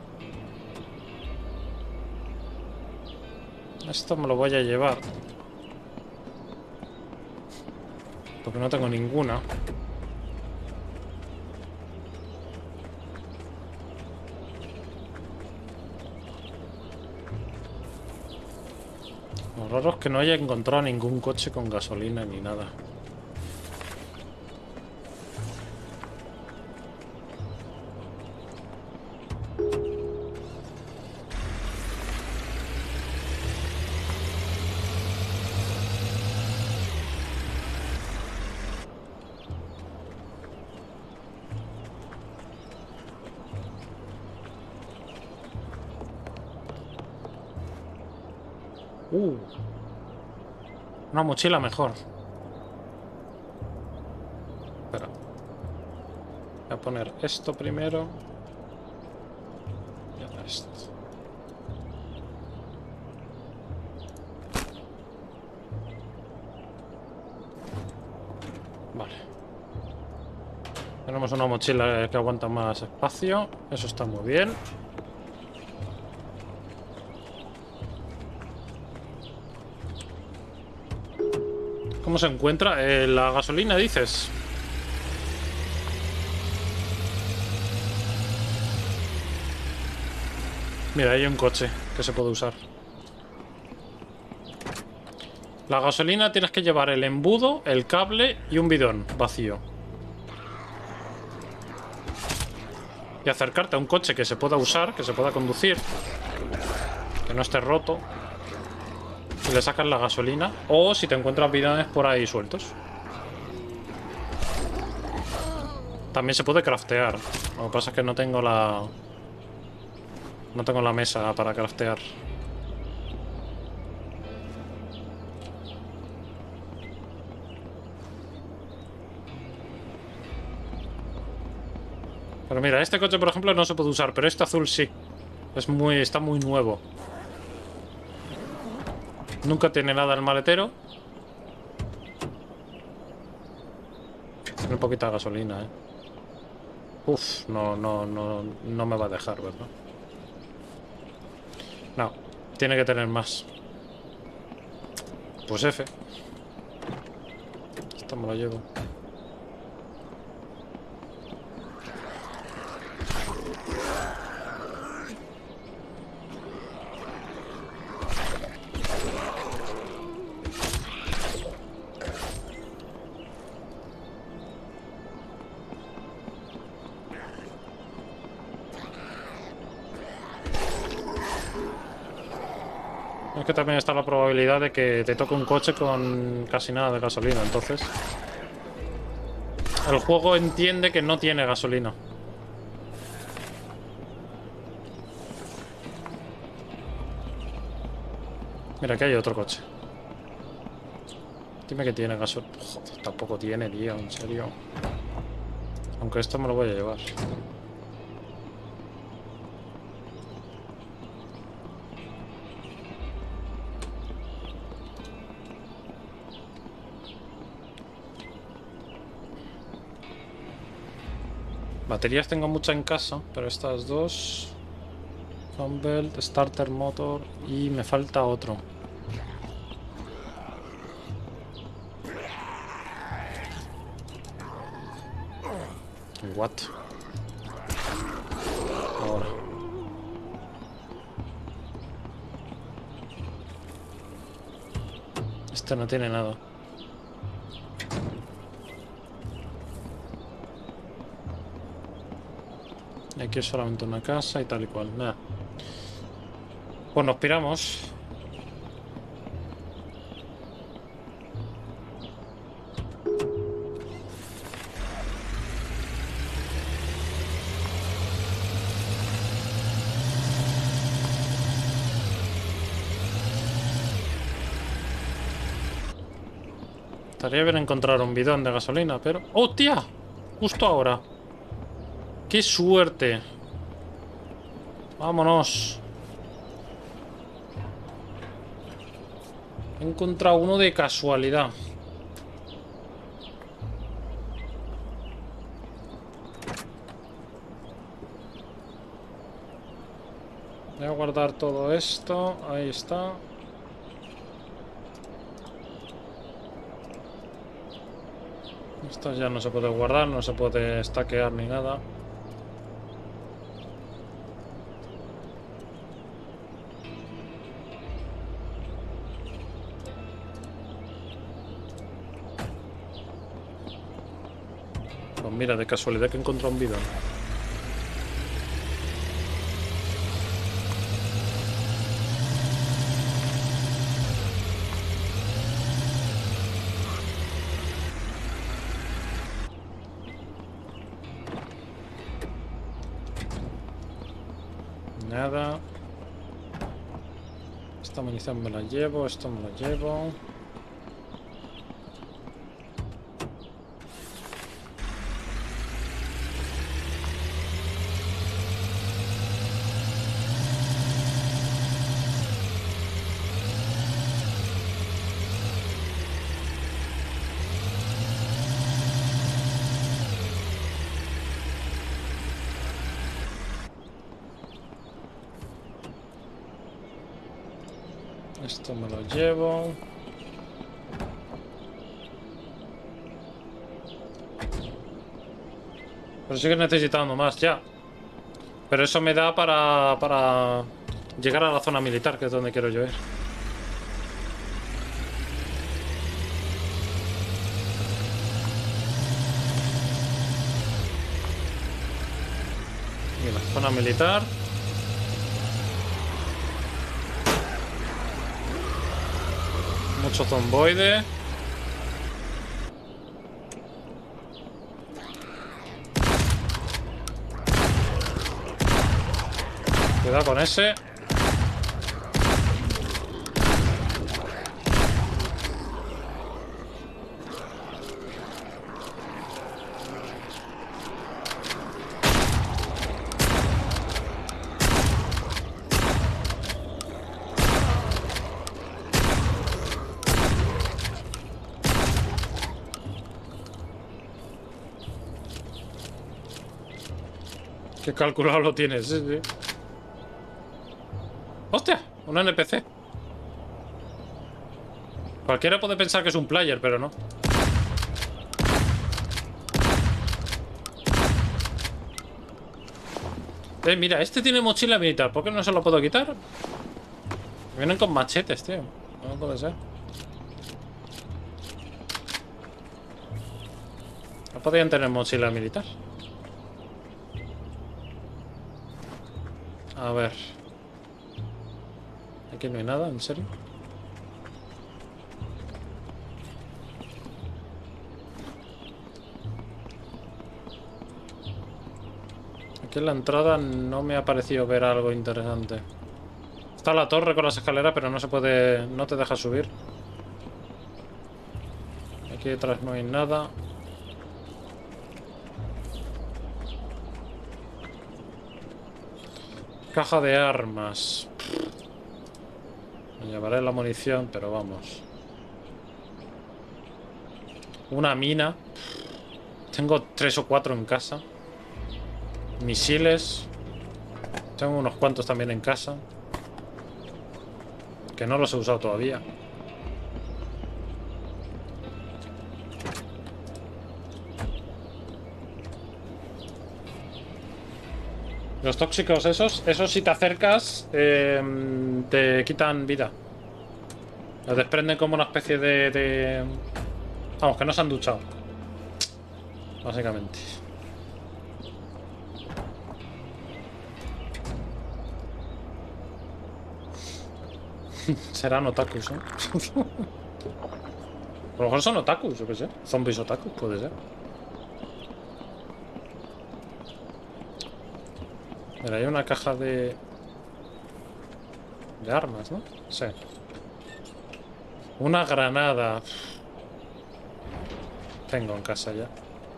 Speaker 1: Esto me lo voy a llevar. Porque no tengo ninguna. Lo raro es que no haya encontrado ningún coche con gasolina ni nada. Una mochila mejor. Espera. Voy a poner esto primero. Y ahora esto. Vale. Tenemos una mochila que aguanta más espacio. Eso está muy bien. ¿Cómo se encuentra? La gasolina, dices. Mira, hay un coche que se puede usar. La gasolina tienes que llevar el embudo, el cable y un bidón vacío. Y acercarte a un coche que se pueda usar, que se pueda conducir, que no esté roto. Y le sacas la gasolina. O si te encuentras bidones por ahí sueltos. También se puede craftear. Lo que pasa es que no tengo la... No tengo la mesa para craftear. Pero mira, este coche por ejemplo no se puede usar, pero este azul sí. Está muy nuevo. Nunca tiene nada el maletero. Tiene poquita gasolina, Uf, no me va a dejar, ¿verdad? No, tiene que tener más. Pues F. Esto me lo llevo. Es que también está la probabilidad de que te toque un coche con casi nada de gasolina, entonces... El juego entiende que no tiene gasolina. Mira, aquí hay otro coche. Dime que tiene gasolina. Joder, tampoco tiene, tío, en serio. Aunque esto me lo voy a llevar. Baterías tengo muchas en casa, pero estas dos... Fan belt, starter motor y me falta otro. What? Ahora. Este no tiene nada. Aquí es solamente una casa y tal y cual. Nada. Pues nos piramos. Estaría bien encontrar un bidón de gasolina, pero... ¡Oh, tía! Justo ahora. ¡Qué suerte! Vámonos. He encontrado uno de casualidad. Voy a guardar todo esto. Ahí está. Esto ya no se puede guardar, no se puede stackear ni nada. Pues mira, de casualidad que he encontrado un bidón. Nada. Esta munición me la llevo, esto me lo llevo. Esto me lo llevo. Pero sigue necesitando más ya. Pero eso me da para llegar a la zona militar, que es donde quiero yo ir. Y la zona militar. Mucho zomboide. Cuidado con ese. Qué calculado lo tienes, sí, sí. ¡Hostia! Un NPC. Cualquiera puede pensar que es un player, pero no. Mira, este tiene mochila militar. ¿Por qué no se lo puedo quitar? Vienen con machetes, tío. No puede ser. No podían tener mochila militar. A ver. Aquí no hay nada, ¿en serio? Aquí en la entrada no me ha parecido ver algo interesante. Está la torre con las escaleras, pero no se puede... No te deja subir. Aquí detrás no hay nada. Caja de armas. Me llevaré la munición, pero vamos. Una mina. Tengo 3 o 4 en casa. Misiles. Tengo unos cuantos también en casa. Que no los he usado todavía. Los tóxicos esos si te acercas, te quitan vida. Los desprenden como una especie de... Vamos, que no se han duchado. Básicamente. Serán otakus, ¿eh? A lo mejor son otakus, yo qué sé. Zombies otakus, puede ser. Mira, hay una caja de armas, ¿no? Sí. Una granada. Tengo en casa ya.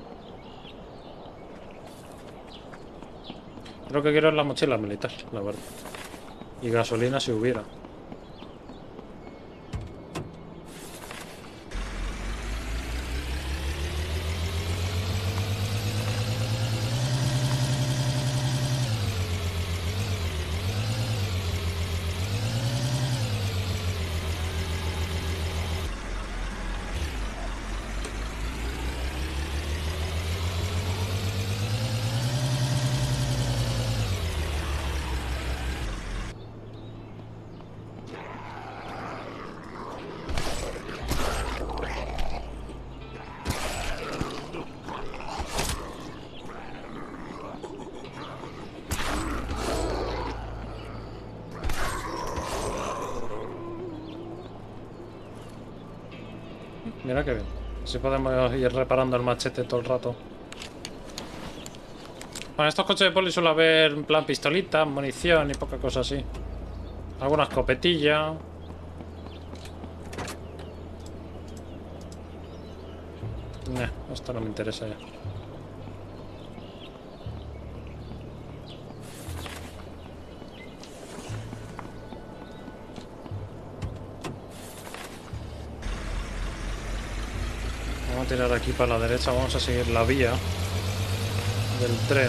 Speaker 1: Lo que quiero es la mochila militar, la verdad. Y gasolina si hubiera. Mira que bien. Así podemos ir reparando el machete todo el rato. Bueno, en estos coches de poli suele haber en plan pistolitas, munición y poca cosa así. Alguna escopetilla. Esto no me interesa ya. Vamos a tirar aquí para la derecha. Vamos a seguir la vía del tren.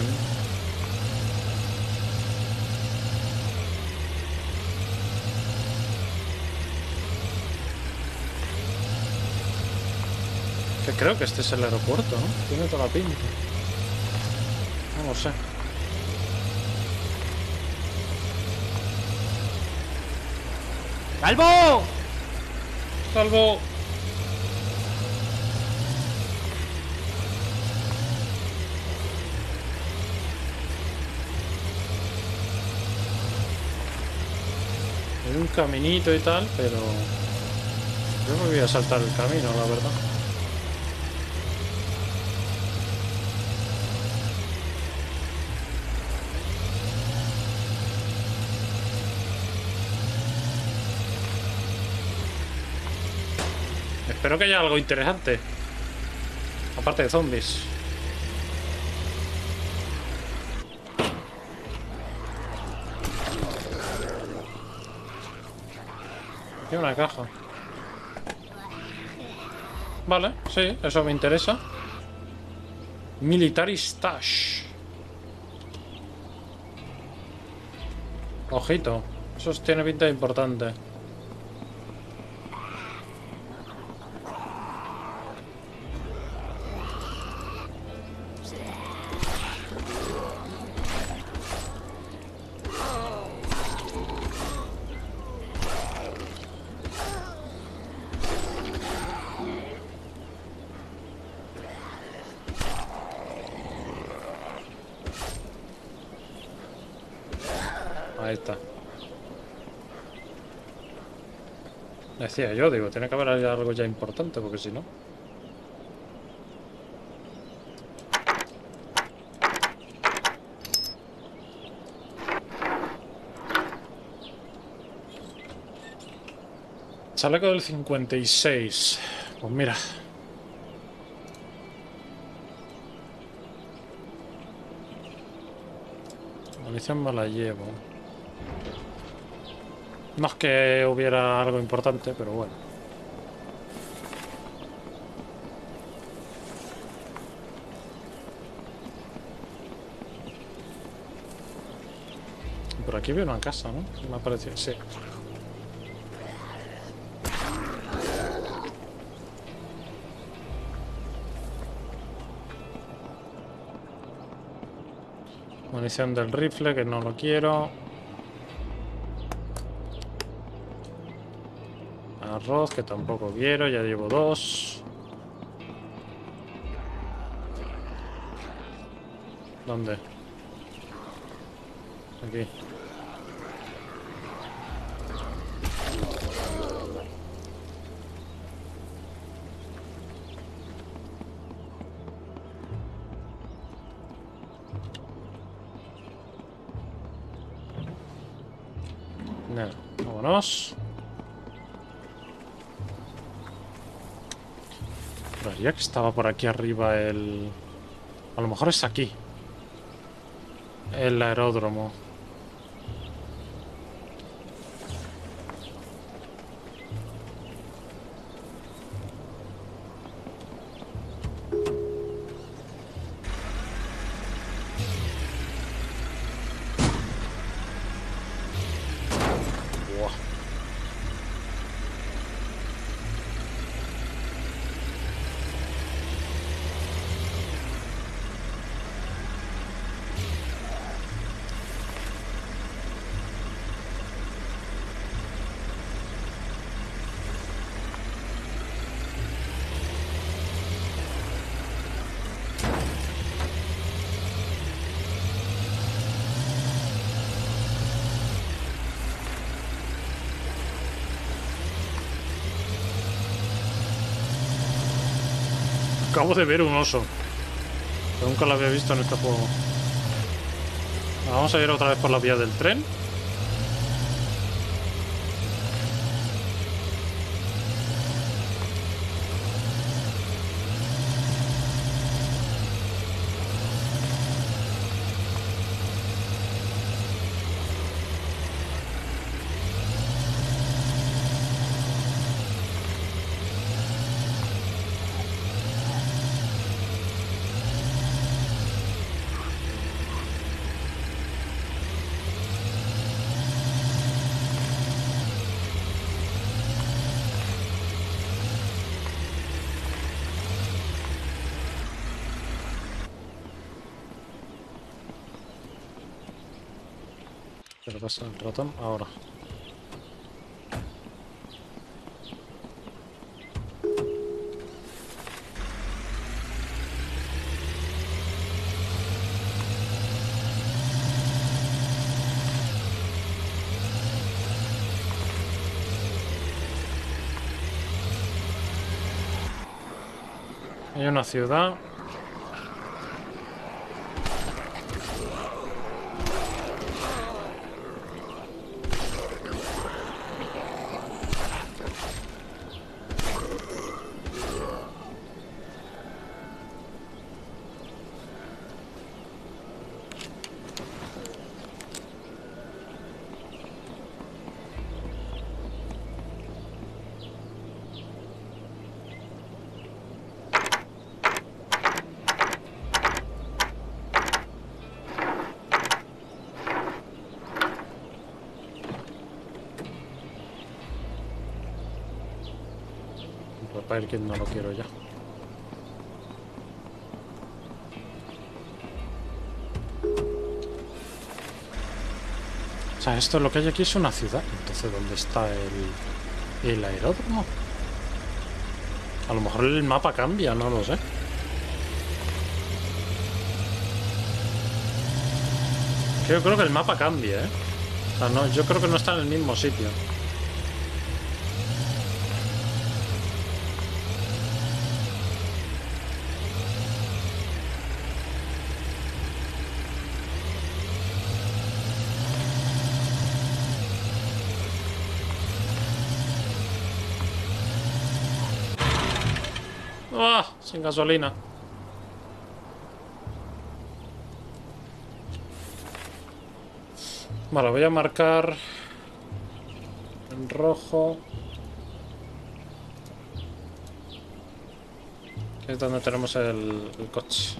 Speaker 1: Que creo que este es el aeropuerto, ¿no? Tiene toda la pinta. No lo sé.
Speaker 2: ¡Calvo!
Speaker 1: ¡Salvo! Hay un caminito y tal, pero yo me voy a saltar el camino, la verdad. Espero que haya algo interesante. Aparte de zombies. Aquí hay una caja. Vale, sí, eso me interesa. Military Stash. Ojito. Eso tiene pinta de importante. Ahí está. Decía yo, digo, tiene que haber algo ya importante, porque si no... Chaleco del 56. Pues mira. Munición me la llevo. No es que hubiera algo importante, pero bueno. Por aquí veo una casa, ¿no? Me ha parecido, sí. Munición del rifle, que no lo quiero. Arroz, que tampoco quiero, ya llevo 2. ¿Dónde? Aquí. Nada, vámonos. Ya que estaba por aquí arriba el... A lo mejor es aquí. El aeródromo. Buah. Acabo de ver un oso. Que nunca lo había visto en este juego. Vamos a ir otra vez por la vía del tren. ¿Qué pasa el ratón? Ahora. Hay una ciudad. Para ir que no lo quiero ya. O sea, esto lo que hay aquí es una ciudad. Entonces, ¿dónde está el aeródromo? A lo mejor el mapa cambia, no lo sé. Yo creo que el mapa cambia, ¿eh? O sea, no, yo creo que no está en el mismo sitio. ¡Ah! Sin gasolina. Vale, voy a marcar en rojo. Que es donde tenemos el coche.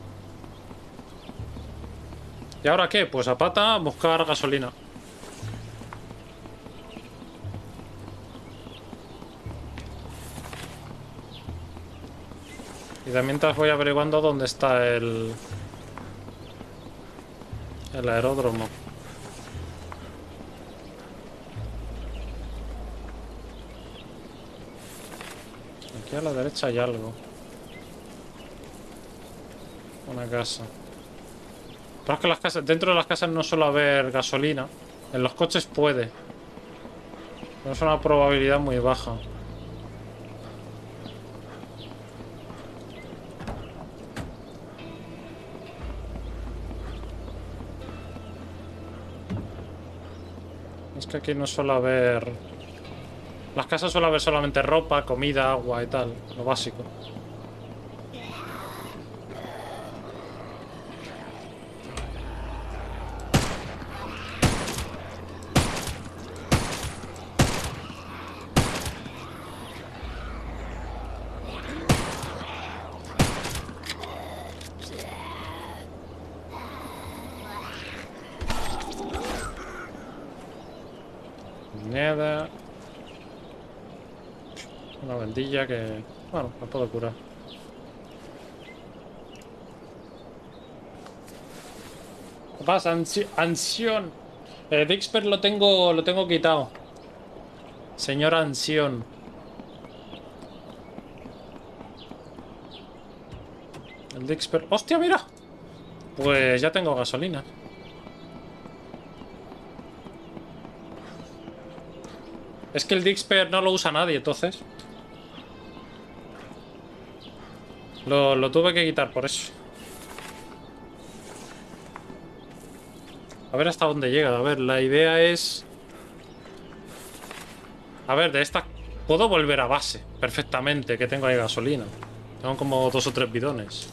Speaker 1: ¿Y ahora qué? Pues a pata buscar gasolina. Y de mientras voy averiguando dónde está el aeródromo. Aquí a la derecha hay algo. Una casa. Pero es que las casas, dentro de las casas no suele haber gasolina. En los coches puede. Pero es una probabilidad muy baja. Es que aquí no suele haber... Las casas suele haber solamente ropa, comida, agua y tal. Lo básico. Nada. Una vendilla que... Bueno, la puedo curar. ¿Qué pasa? Ansión. Dixper lo tengo quitado. Señora Ansión. El Dixper... ¡Hostia, mira! Pues ya tengo gasolina. Es que el Dixper no lo usa nadie, entonces. Lo tuve que quitar por eso. A ver hasta dónde llega. A ver, la idea es... A ver, de esta... Puedo volver a base perfectamente, que tengo ahí gasolina. Tengo como 2 o 3 bidones.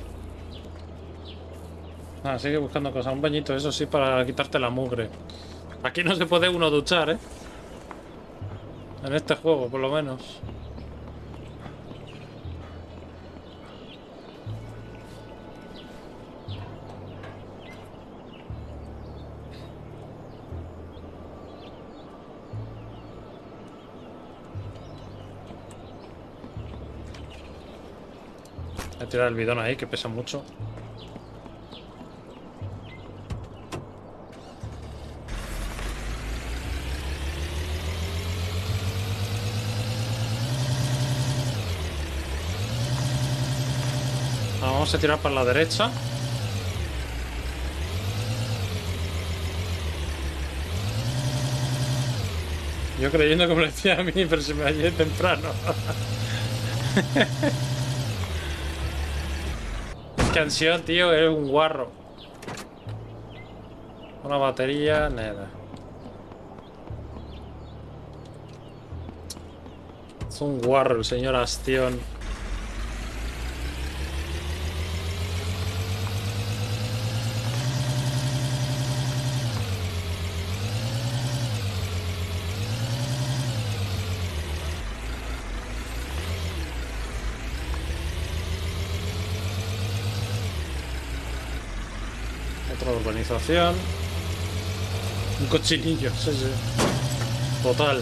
Speaker 1: Ah, sigue buscando cosas. Un bañito, eso sí, para quitarte la mugre. Aquí no se puede uno duchar, ¿eh? En este juego, por lo menos. Voy a tirar el bidón ahí, que pesa mucho. Vamos a tirar para la derecha. Yo creyendo que me lo decía a mí, pero se me hallé temprano. Canción, tío, es un guarro. Una batería, nada. Es un guarro el señor Astión. Otra urbanización. Un cochinillo, sí, sí. Total.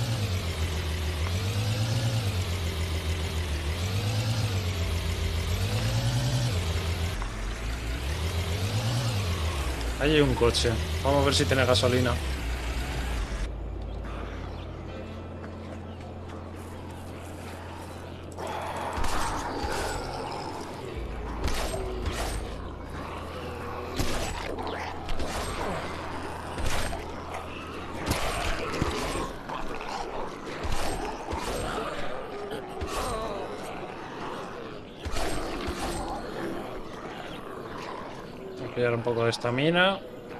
Speaker 1: Ahí hay un coche. Vamos a ver si tiene gasolina. Voy a pillar un poco de estamina.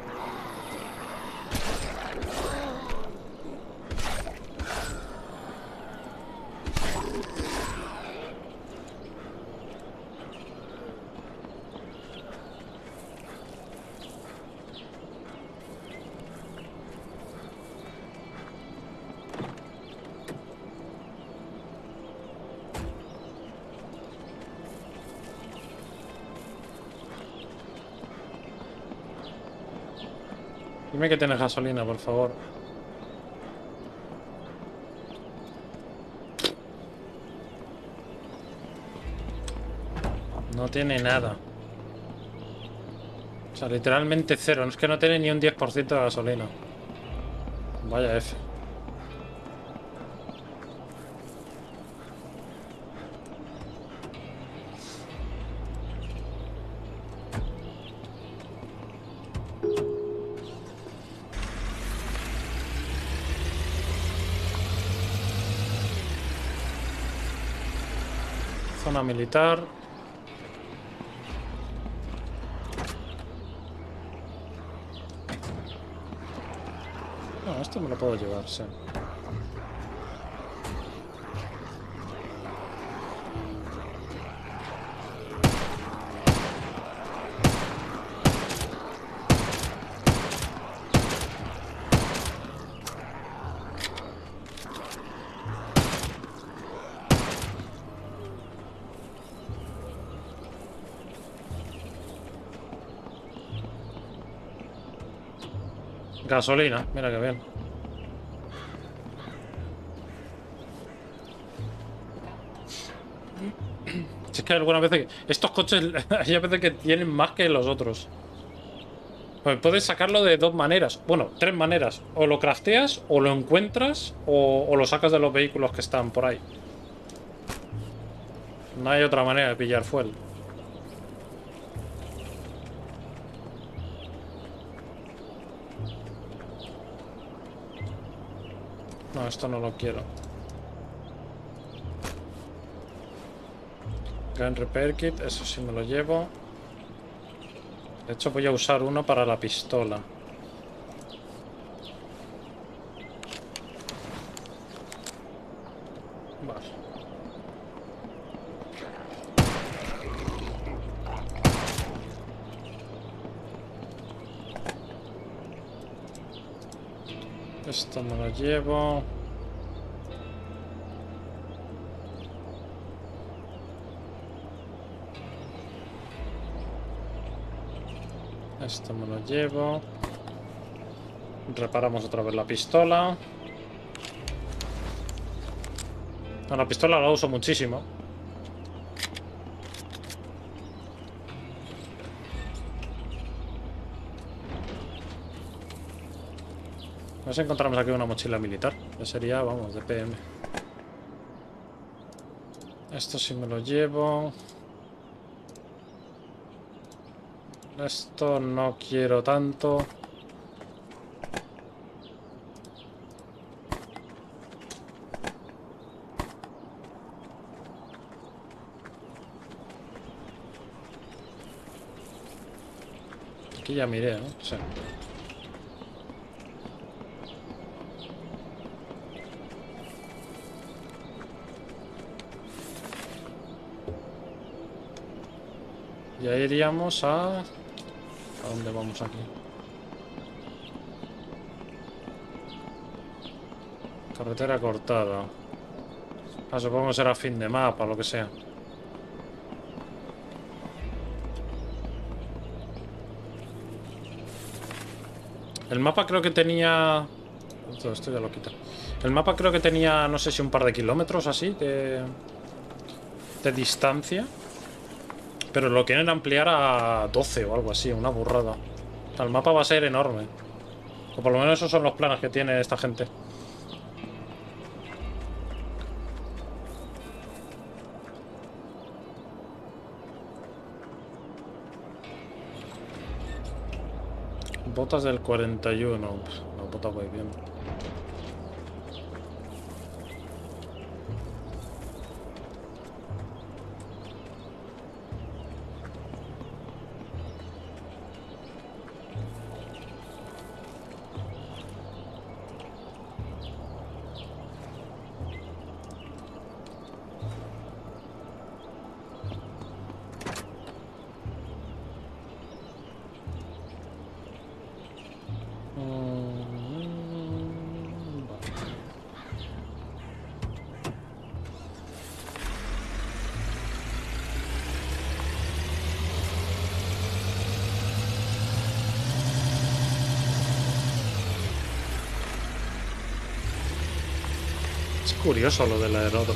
Speaker 1: Dime que tienes gasolina, por favor. No tiene nada. O sea, literalmente cero. Es que no tiene ni un 10% de gasolina. Vaya F. Zona militar. No, esto me lo puedo llevar, sí. Gasolina, mira que bien. Si es que algunas veces... Estos coches hay veces que tienen más que los otros. Pues puedes sacarlo de dos maneras. Bueno, tres maneras. O lo crafteas, o lo encuentras, o lo sacas de los vehículos que están por ahí. No hay otra manera de pillar fuel. No, esto no lo quiero. Gun Repair Kit, eso sí me lo llevo. De hecho voy a usar uno para la pistola. Vale. Esto me lo llevo. Esto me lo llevo. Reparamos otra vez la pistola. No, la pistola la uso muchísimo. A ver si encontramos aquí una mochila militar. Que sería, vamos, de PM. Esto sí me lo llevo. Esto no quiero tanto. Aquí ya miré, ¿no? Sí. Ya iríamos a... ¿A dónde vamos aquí? Carretera cortada. Ah, supongo que será fin de mapa o lo que sea. El mapa creo que tenía... Esto ya lo quita. El mapa creo que tenía, no sé si un par de kilómetros así de distancia. Pero lo quieren ampliar a 12 o algo así, una burrada. O sea, el mapa va a ser enorme. O por lo menos esos son los planes que tiene esta gente. Botas del 41. Las botas voy bien. Es curioso lo del aeródromo.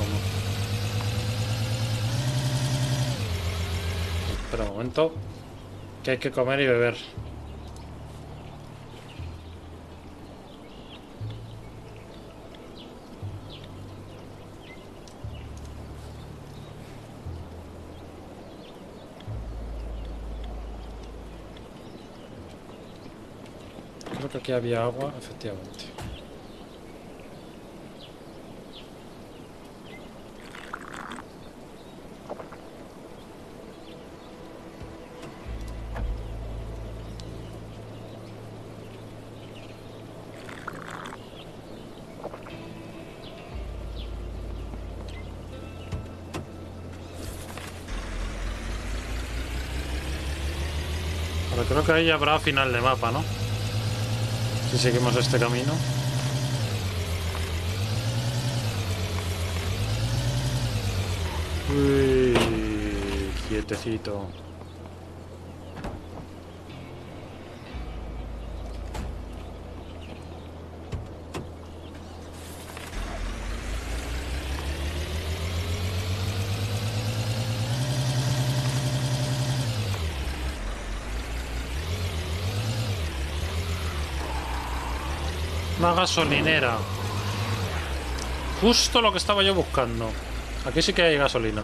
Speaker 1: Espera un momento. Que hay que comer y beber. Creo que aquí había agua, efectivamente. Pero creo que ahí habrá final de mapa, ¿no? Si seguimos este camino. Uy, quietecito. Una gasolinera. Justo lo que estaba yo buscando. Aquí sí que hay gasolina.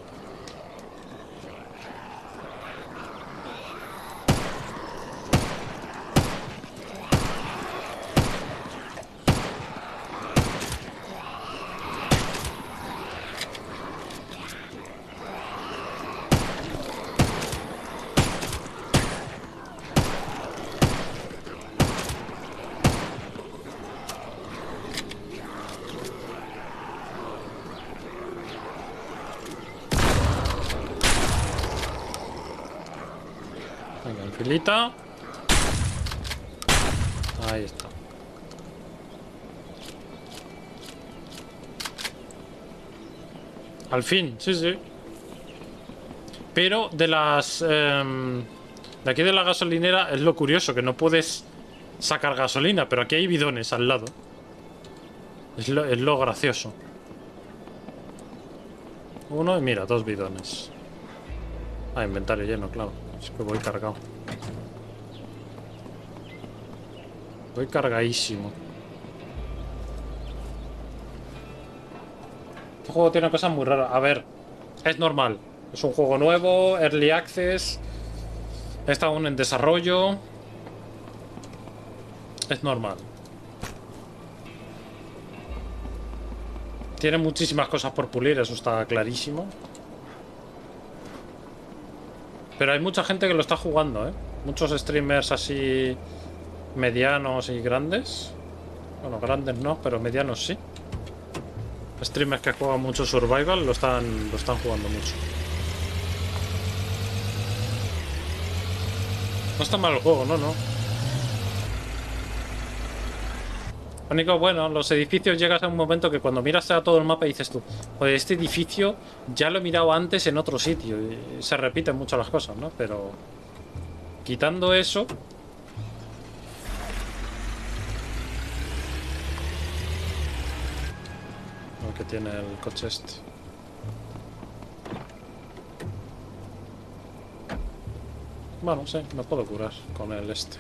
Speaker 1: Venga, en filita. Ahí está. Al fin, sí, sí. Pero de las... de aquí de la gasolinera es lo curioso, que no puedes sacar gasolina, pero aquí hay bidones al lado. Es lo gracioso. Uno y mira, 2 bidones. Ah, inventario lleno, claro. Es que voy cargado. Voy cargadísimo. Este juego tiene cosas muy raras. A ver, es normal. Es un juego nuevo, Early Access. Está aún en desarrollo. Es normal. Tiene muchísimas cosas por pulir, eso está clarísimo. Pero hay mucha gente que lo está jugando, ¿eh? Muchos streamers así medianos y grandes. Bueno, grandes no, pero medianos sí. Streamers que juegan mucho Survival lo están jugando mucho. No está mal el juego, no. Lo único, bueno, los edificios llegas a un momento que cuando miras a todo el mapa dices tú, pues este edificio ya lo he mirado antes en otro sitio. Y se repiten mucho las cosas, ¿no? Pero quitando eso... Lo que tiene el coche este. Bueno, sí, me puedo curar con el este.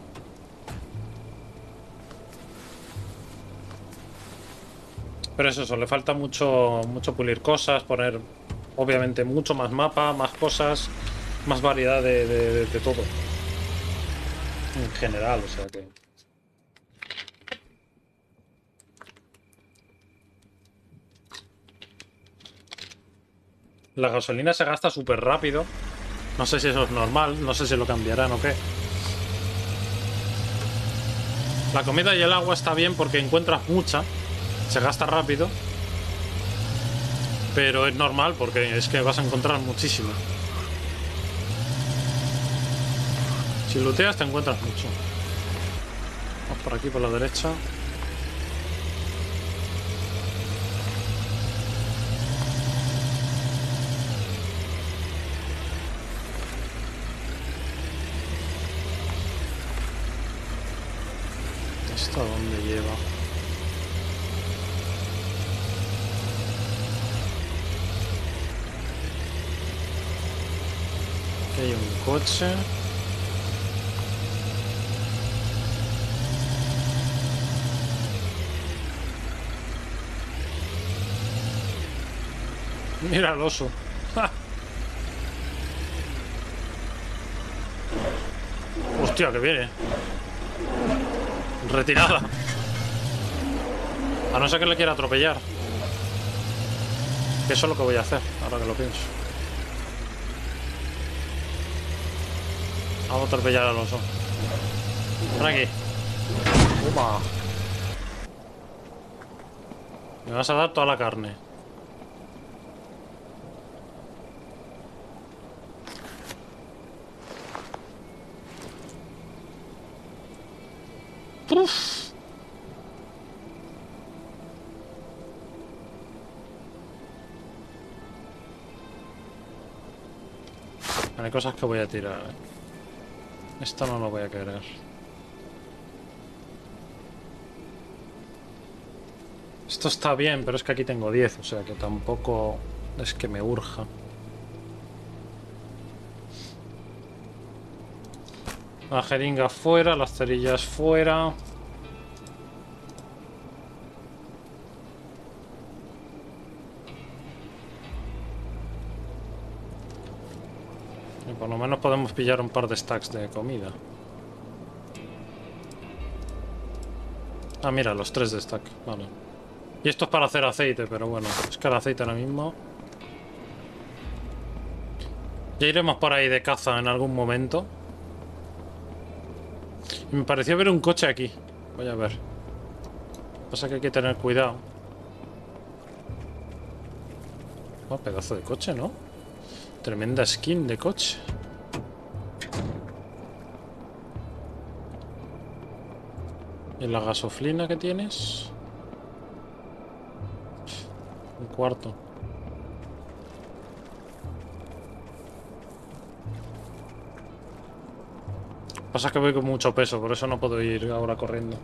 Speaker 1: Pero es eso, le falta mucho pulir cosas, poner obviamente mucho más mapa, más cosas, más variedad de todo. En general, o sea que... La gasolina se gasta súper rápido. No sé si eso es normal, no sé si lo cambiarán o qué. La comida y el agua está bien porque encuentras mucha. Se gasta rápido. Pero es normal porque es que vas a encontrar muchísima. Si looteas te encuentras mucho. Vamos por aquí por la derecha. ¿Esto a dónde lleva? Aquí hay un coche. Mira el oso. ¡Ja! Hostia, que viene. Retirada. A no ser que le quiera atropellar. Que eso es lo que voy a hacer, ahora que lo pienso. Vamos a atropellar al oso. Ven aquí. Toma. Me vas a dar toda la carne. Uf. Hay cosas que voy a tirar. Esto no lo voy a querer. Esto está bien, pero es que aquí tengo 10, o sea que tampoco es que me urja. La jeringa fuera, las cerillas fuera. Y por lo menos podemos pillar un par de stacks de comida. Ah, mira, los 3 de stack, vale. Y esto es para hacer aceite, pero bueno, es que el aceite ahora mismo... Ya iremos por ahí de caza en algún momento. Y me pareció ver un coche aquí. Voy a ver. Pasa que hay que tener cuidado. Oh, pedazo de coche, ¿no? Tremenda skin de coche. ¿Y la gasolina que tienes? Un cuarto. pasa es que voy con mucho peso, por eso no puedo ir ahora corriendo.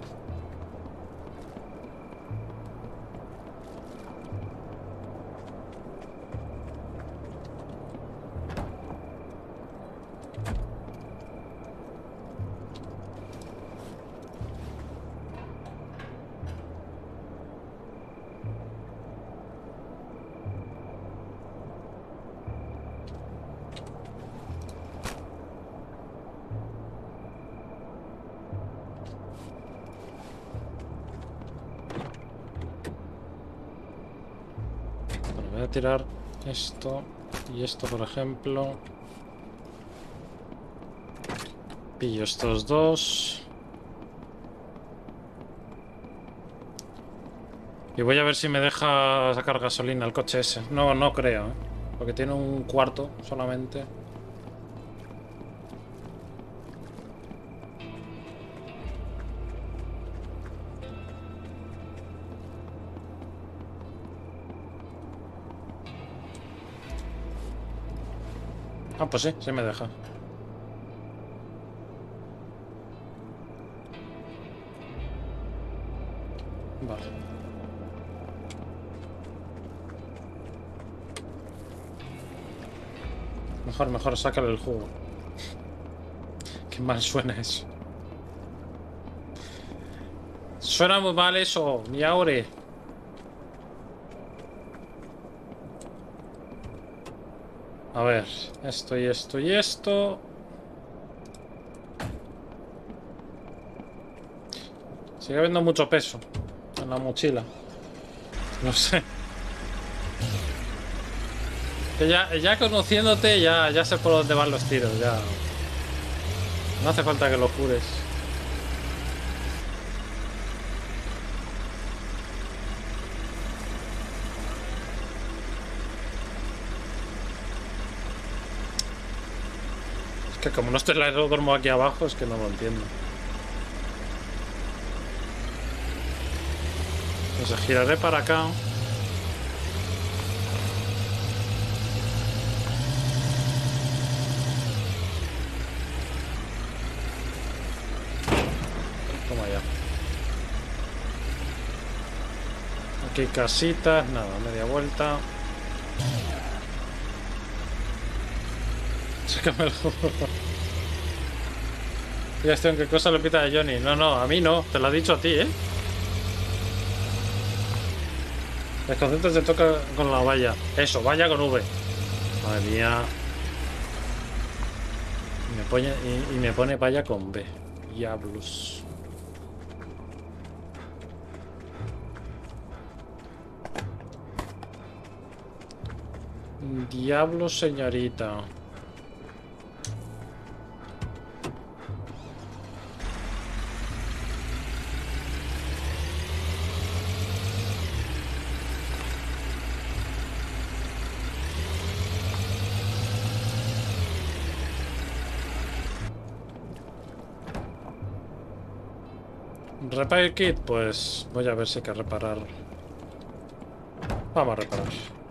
Speaker 1: Bueno, voy a tirar esto y esto, por ejemplo. Pillo estos dos. Y voy a ver si me deja sacar gasolina el coche ese. No, no creo, ¿eh? Porque tiene un cuarto solamente. Ah, pues sí, sí me deja. Vale. Mejor, sácale el jugo. Qué mal suena eso. Suena muy mal eso, mi aure. A ver, esto y esto y esto. Sigue habiendo mucho peso en la mochila. No sé. Que ya conociéndote, ya sé por dónde van los tiros, ya. No hace falta que lo jures. Es que como no esté el aeródromo aquí abajo, es que no lo entiendo. Entonces giraré para acá. Toma ya. Aquí hay casitas, nada, media vuelta. Sácame el juego. Ya estoy en qué cosa le pita a Johnny. No, no, a mí no, te lo ha dicho a ti, ¿eh? Desconcéntrate, se toca con la valla. Eso, valla con V. Madre mía. Y me pone valla con B. Diablos. Diablos, señorita. Repair kit, pues voy a ver si hay que reparar. Vamos a reparar.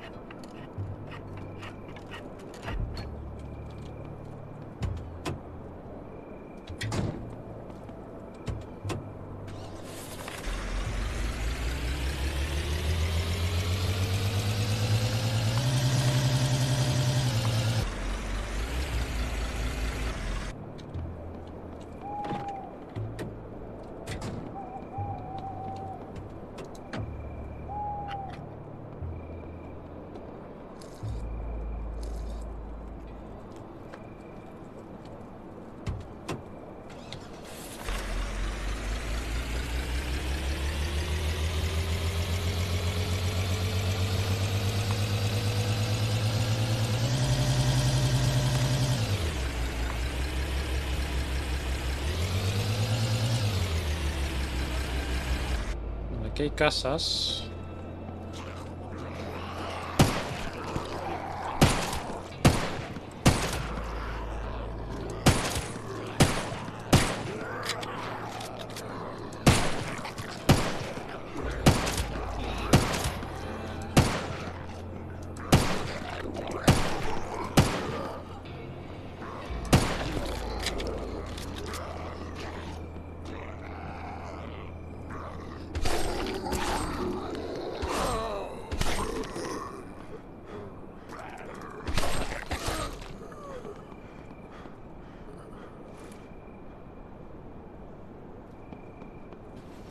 Speaker 1: Aquí hay casas.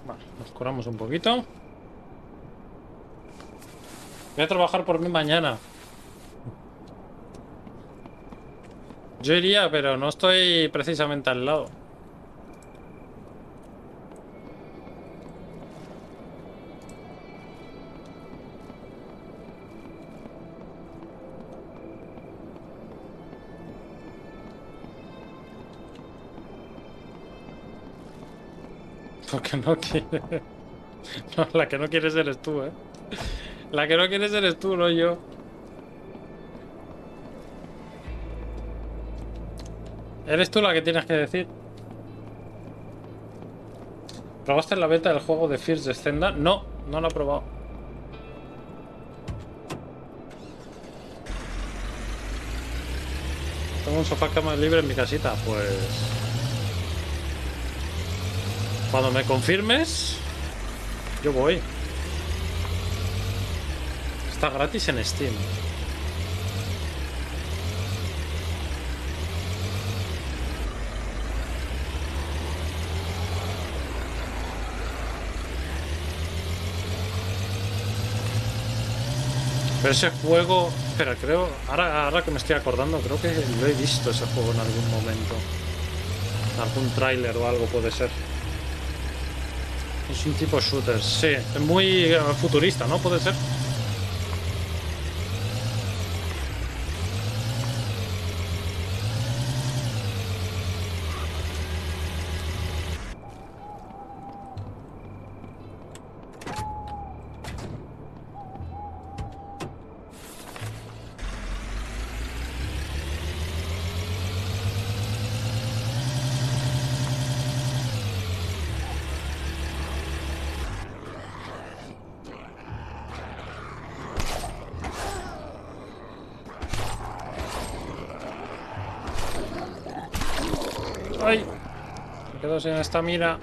Speaker 1: Vale, nos curamos un poquito. Voy a trabajar por mí mañana. Yo iría, pero no estoy precisamente al lado. Porque no quiere. No, la que no quieres eres tú, ¿eh? La que no quieres eres tú, no yo. Eres tú la que tienes que decir. ¿Probaste la beta del juego de First Descendant? No, no lo he probado. Tengo un sofá cama libre en mi casita, pues... Cuando me confirmes, yo voy. Está gratis en Steam. Pero ese juego... Espera, creo... Ahora que me estoy acordando, creo que lo he visto ese juego en algún momento. Algún tráiler o algo puede ser. Es un tipo shooter, sí. Es muy futurista, ¿no? Puede ser. ¡Ay! Me quedo sin esta mira.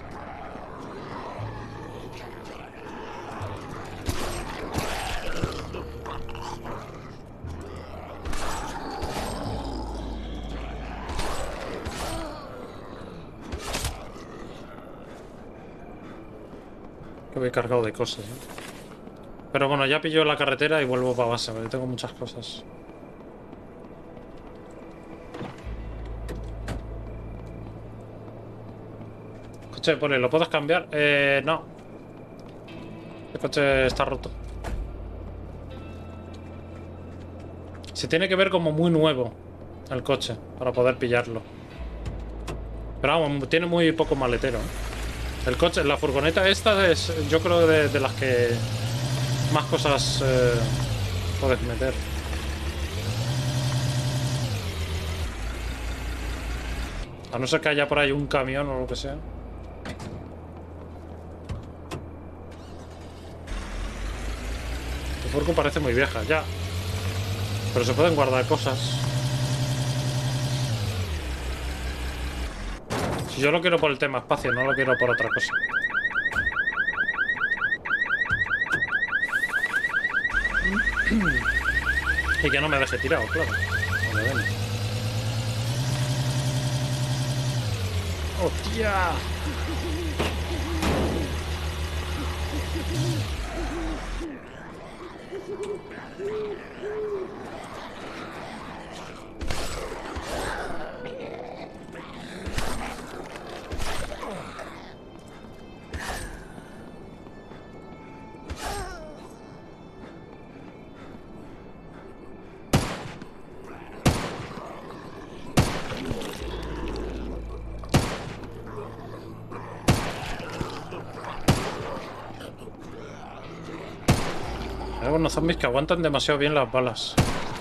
Speaker 1: Que voy cargado de cosas, ¿eh? Pero bueno, ya pillo la carretera y vuelvo para base, porque tengo muchas cosas. Coche, pone, ¿lo puedes cambiar? No. El coche está roto. Se tiene que ver como muy nuevo el coche para poder pillarlo. Pero vamos, tiene muy poco maletero, ¿eh? El coche, la furgoneta esta es, yo creo, de las que más cosas puedes meter. A no ser que haya por ahí un camión o lo que sea. Tu furgo parece muy vieja, ya. Pero se pueden guardar cosas. Si yo lo quiero por el tema espacio, no lo quiero por otra cosa. Y que no me deje tirado, claro. No me den. ¡Hostia! Hay algunos zombies que aguantan demasiado bien las balas.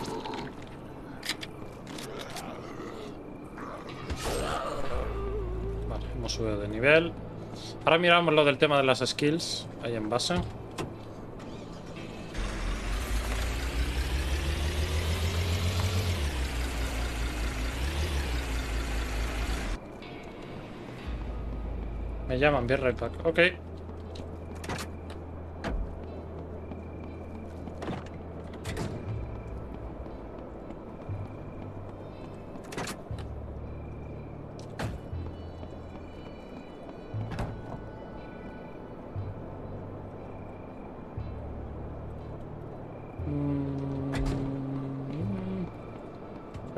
Speaker 1: Vale, hemos subido de nivel. Ahora miramos lo del tema de las skills ahí en base. Me llaman, bien right back. Ok.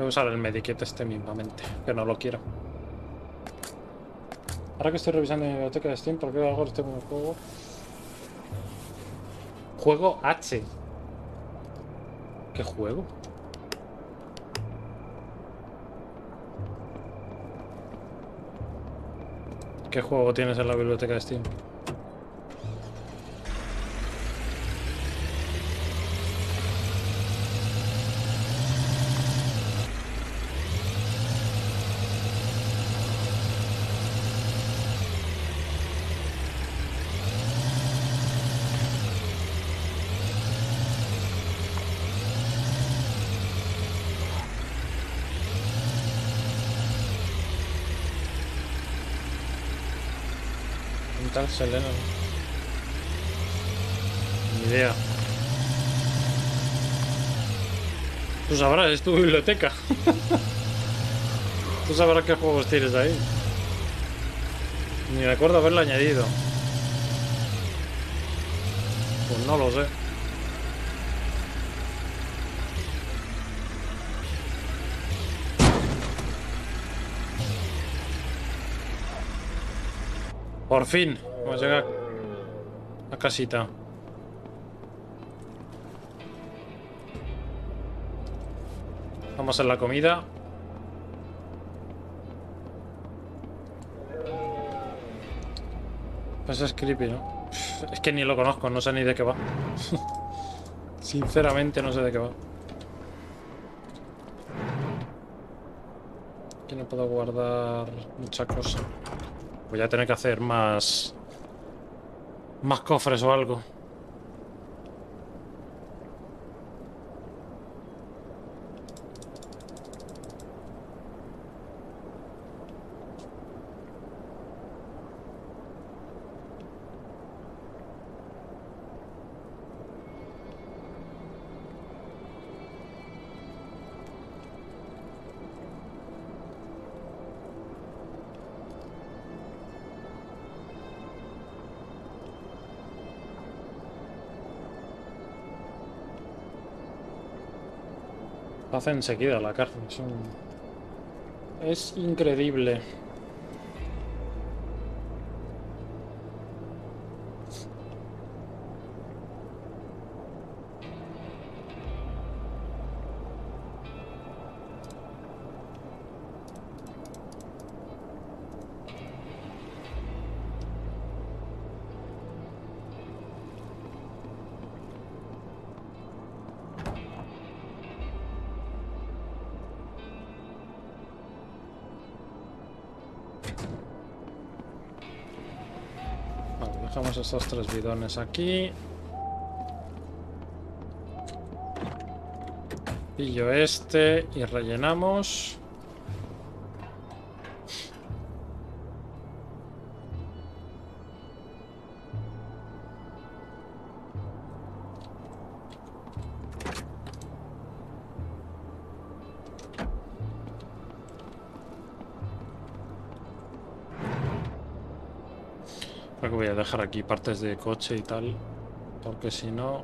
Speaker 1: Voy a usar el medikit este mismamente, que no lo quiero. Ahora que estoy revisando mi biblioteca de Steam, ¿por qué hago este juego? Juego H. ¿Qué juego? ¿Qué juego tienes en la biblioteca de Steam? Un tal Selena. Ni idea. Tú sabrás, es tu biblioteca. Tú sabrás qué juegos tienes ahí. Ni recuerdo haberlo añadido. Pues no lo sé. Por fin. Vamos a llegar a casita. Vamos a la comida. Pues es creepy, ¿no? Es que ni lo conozco, no sé ni de qué va. Sinceramente no sé de qué va. Aquí no puedo guardar mucha cosa. Voy a tener que hacer más cofres o algo. Hace enseguida la carne. Es increíble. Vale, dejamos estos 3 bidones aquí. Pillo este y rellenamos. Creo que voy a dejar aquí partes de coche y tal, porque si no...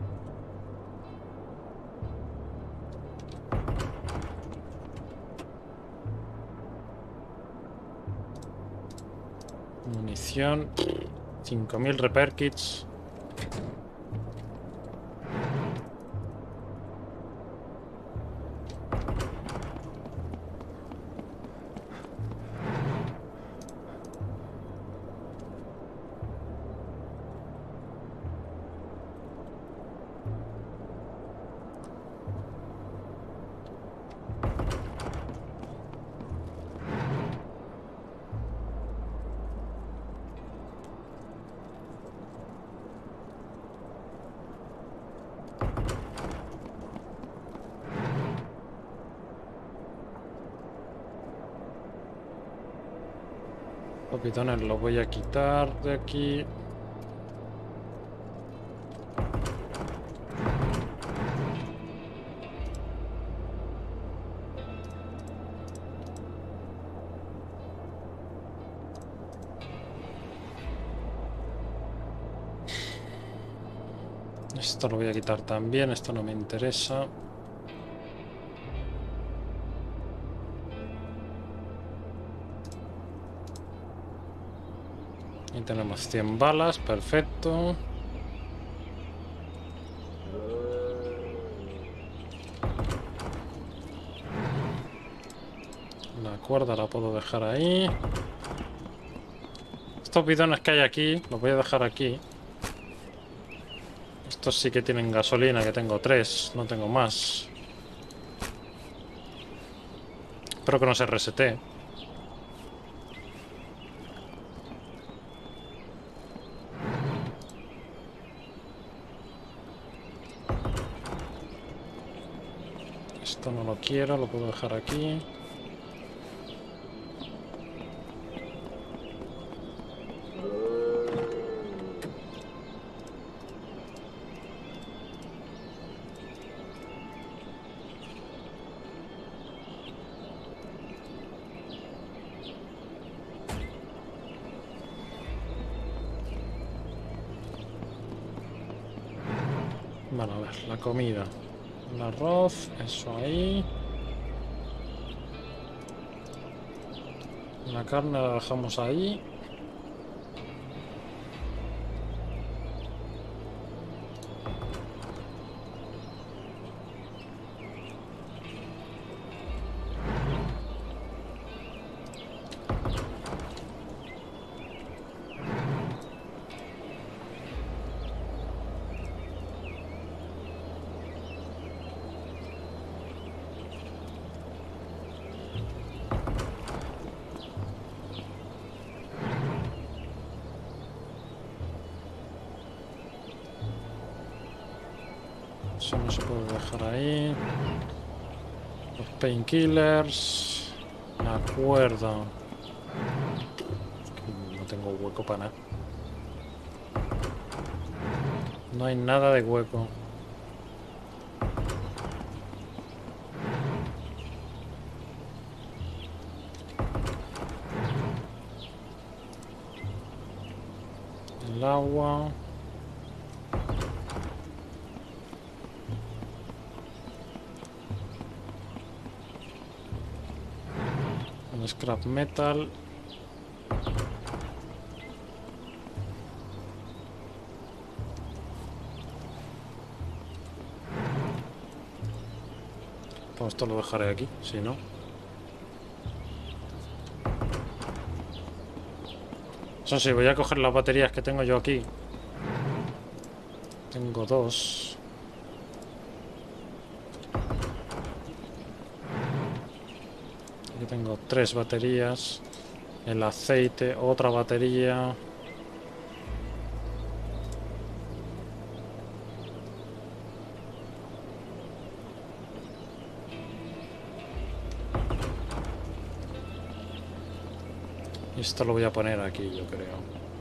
Speaker 1: Munición, 5000 repair kits. Los bidones los voy a quitar de aquí. Esto lo voy a quitar también, esto no me interesa. Y tenemos 100 balas, perfecto. La cuerda la puedo dejar ahí. Estos bidones que hay aquí, los voy a dejar aquí. Estos sí que tienen gasolina, que tengo 3, no tengo más. Espero que no se resete. Esto no lo quiero, lo puedo dejar aquí. Bueno, a ver, la comida. El arroz, eso ahí. La carne la dejamos ahí. Eso no se puede dejar ahí. Los painkillers. La cuerda. No tengo hueco para nada. No hay nada de hueco. El agua. El scrap metal. Pues esto lo dejaré aquí, si no. Eso sí, voy a coger las baterías que tengo yo aquí. Tengo 2. Aquí tengo 3 baterías. El aceite, otra batería. Y esto lo voy a poner aquí, yo creo.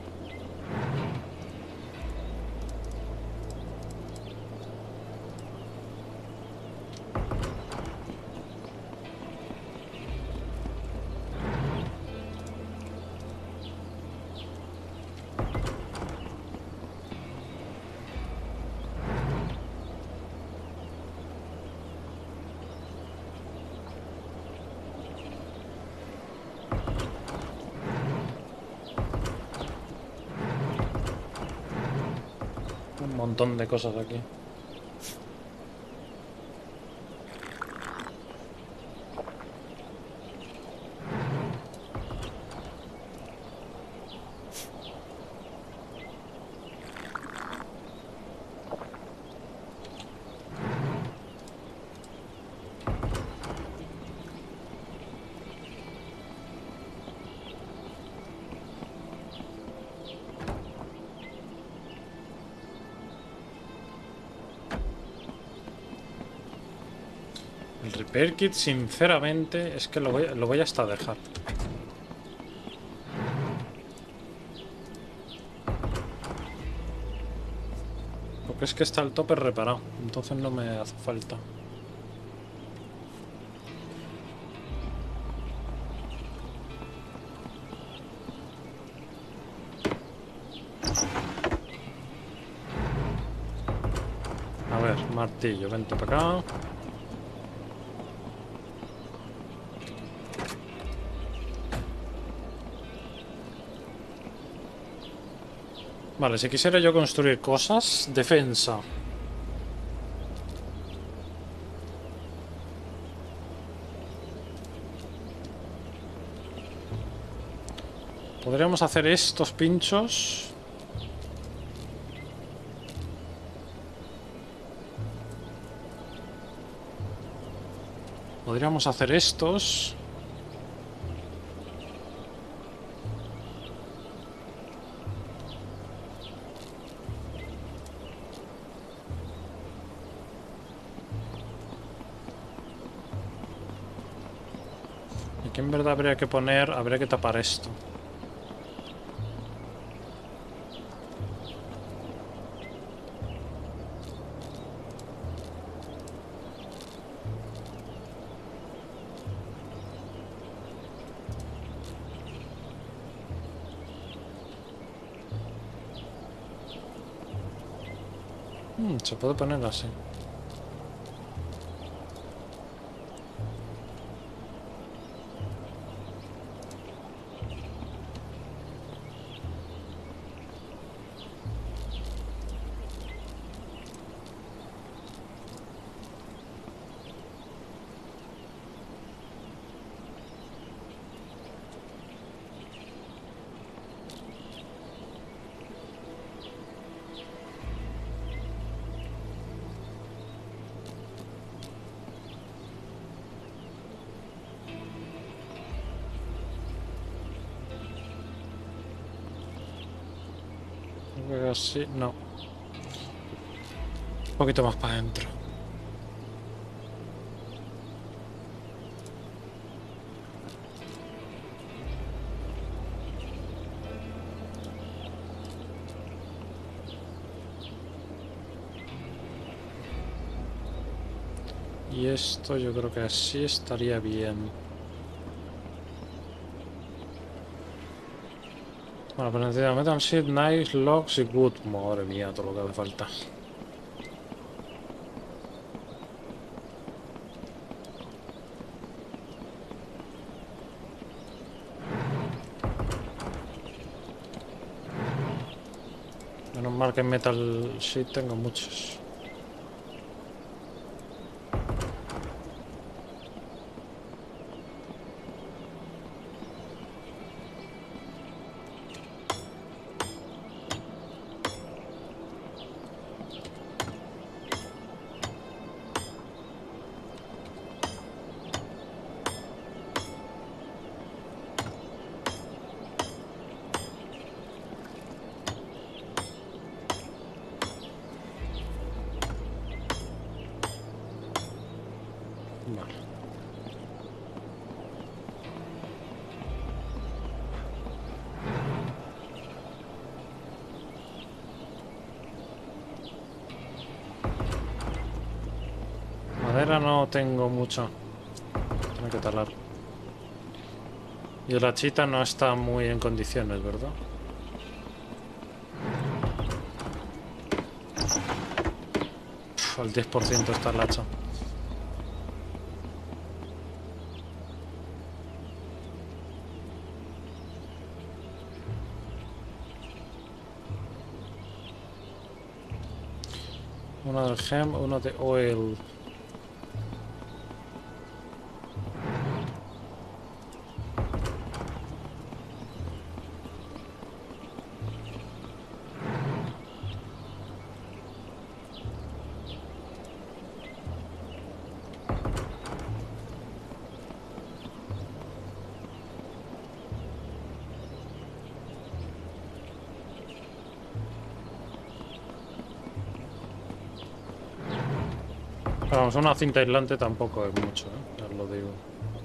Speaker 1: Un montón de cosas aquí. El repair kit, sinceramente, es que lo voy hasta dejar. Porque es que está el tope reparado, entonces no me hace falta. A ver, martillo, vente para acá. Vale, si quisiera yo construir cosas, defensa. Podríamos hacer estos pinchos. Podríamos hacer estos. Y que en verdad habría que poner, habría que tapar esto. Se puede poner así. Creo que así, no. Un poquito más para adentro. Y esto yo creo que así estaría bien. Bueno, pero necesitamos metal sheet, nice, logs y wood. Madre mía, todo lo que hace falta. Menos mal que en metal sheet tengo muchos. Vale. Madera no tengo mucha. Tengo que talar. Y el hachita no está muy en condiciones, ¿verdad? Al 10% está el hacha. Uno del gem, uno de oil. Vamos, una cinta aislante tampoco es mucho, ¿eh? Ya os lo digo.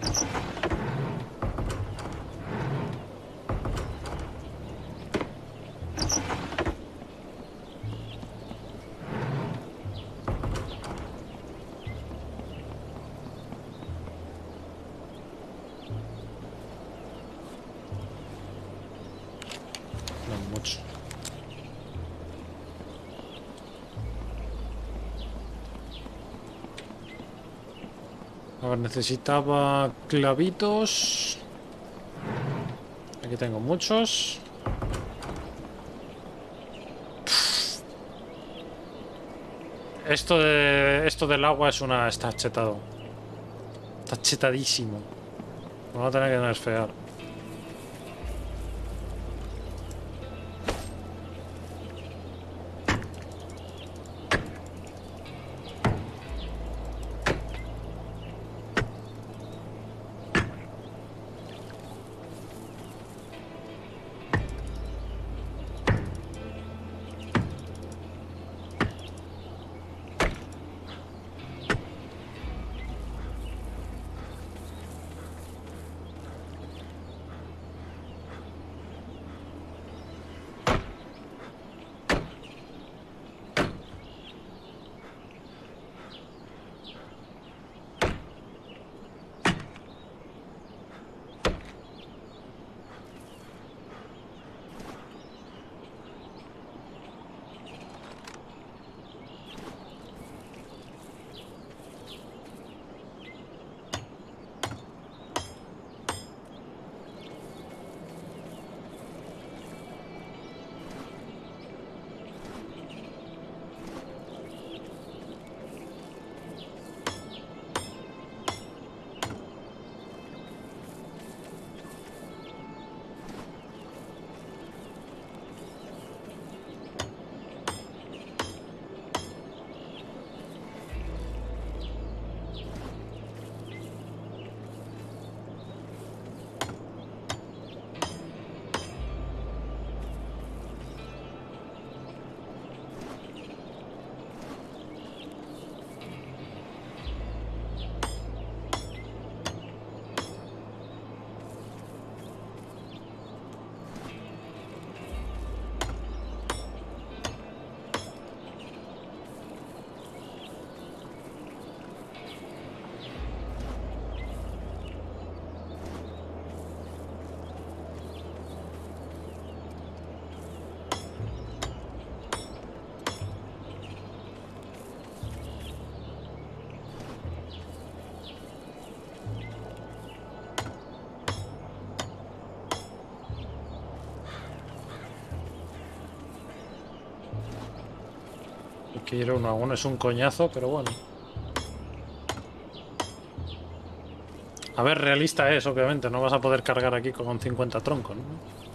Speaker 1: No es mucho. A ver, necesitaba clavitos. Aquí tengo muchos. Esto del agua es una... Está chetado. Está chetadísimo. Lo vamos a tener que nerfear. Que ir uno a uno es un coñazo, pero bueno. A ver, realista es, obviamente. No vas a poder cargar aquí con 50 troncos, ¿no?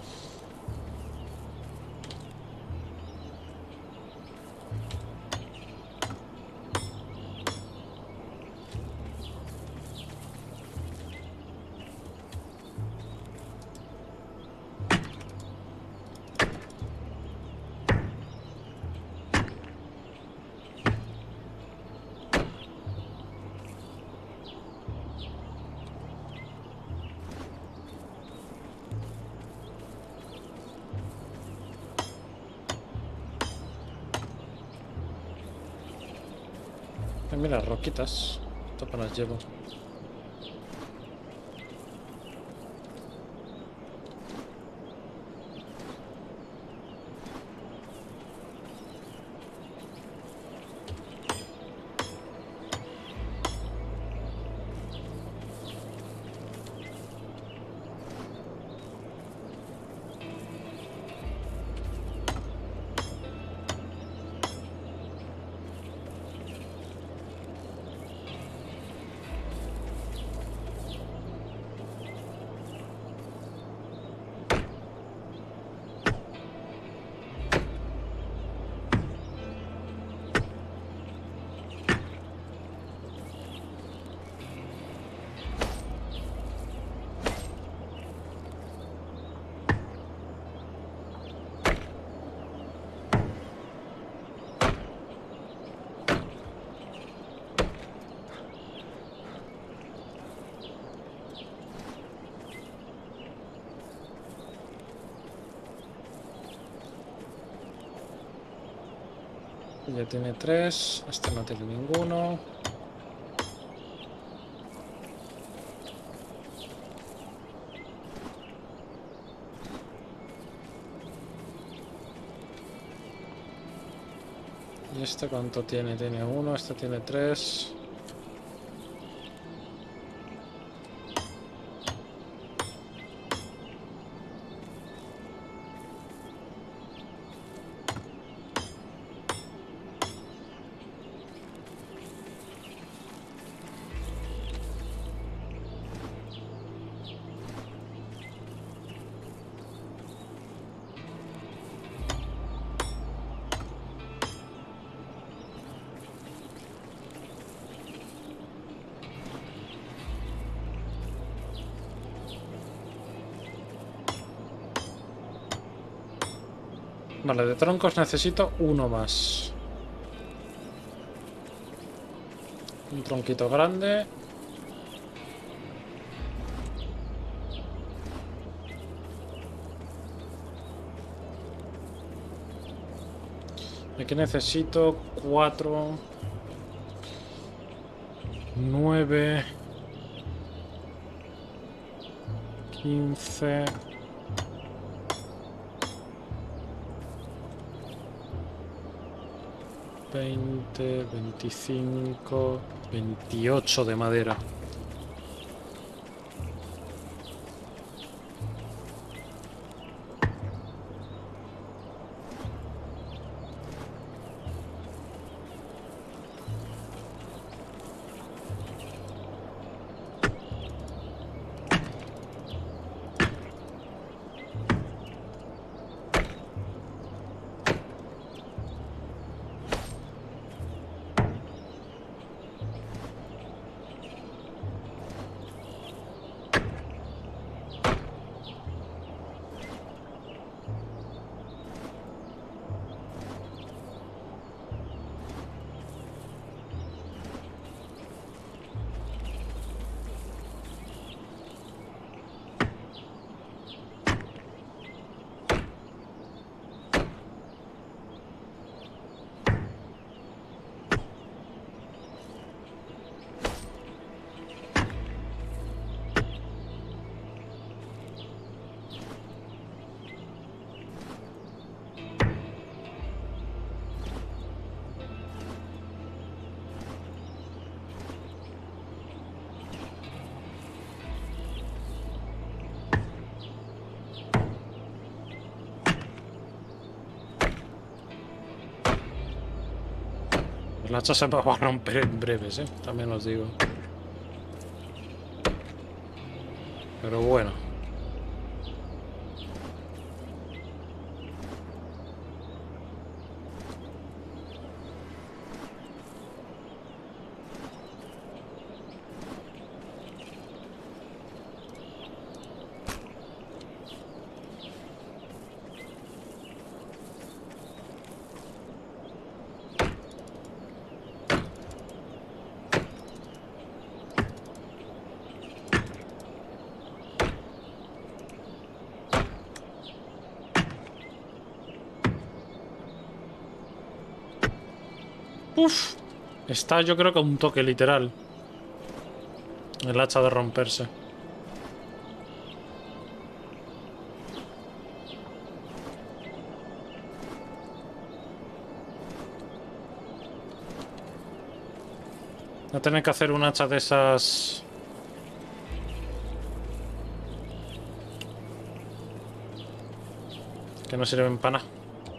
Speaker 1: Mira, roquitas. Esto para las llevo. Ya tiene 3. Este no tiene ninguno. ¿Y este cuánto tiene? Tiene 1. Este tiene 3. Vale, de troncos necesito uno más. Un tronquito grande. Aquí necesito 4, 9, 15, 20, 25, 28 de madera. El hacha se me va a romper en breves, también os digo. Pero bueno. Uf. Está yo creo que un toque literal. El hacha de romperse. Voy a tener que hacer un hacha de esas... que no sirven para nada.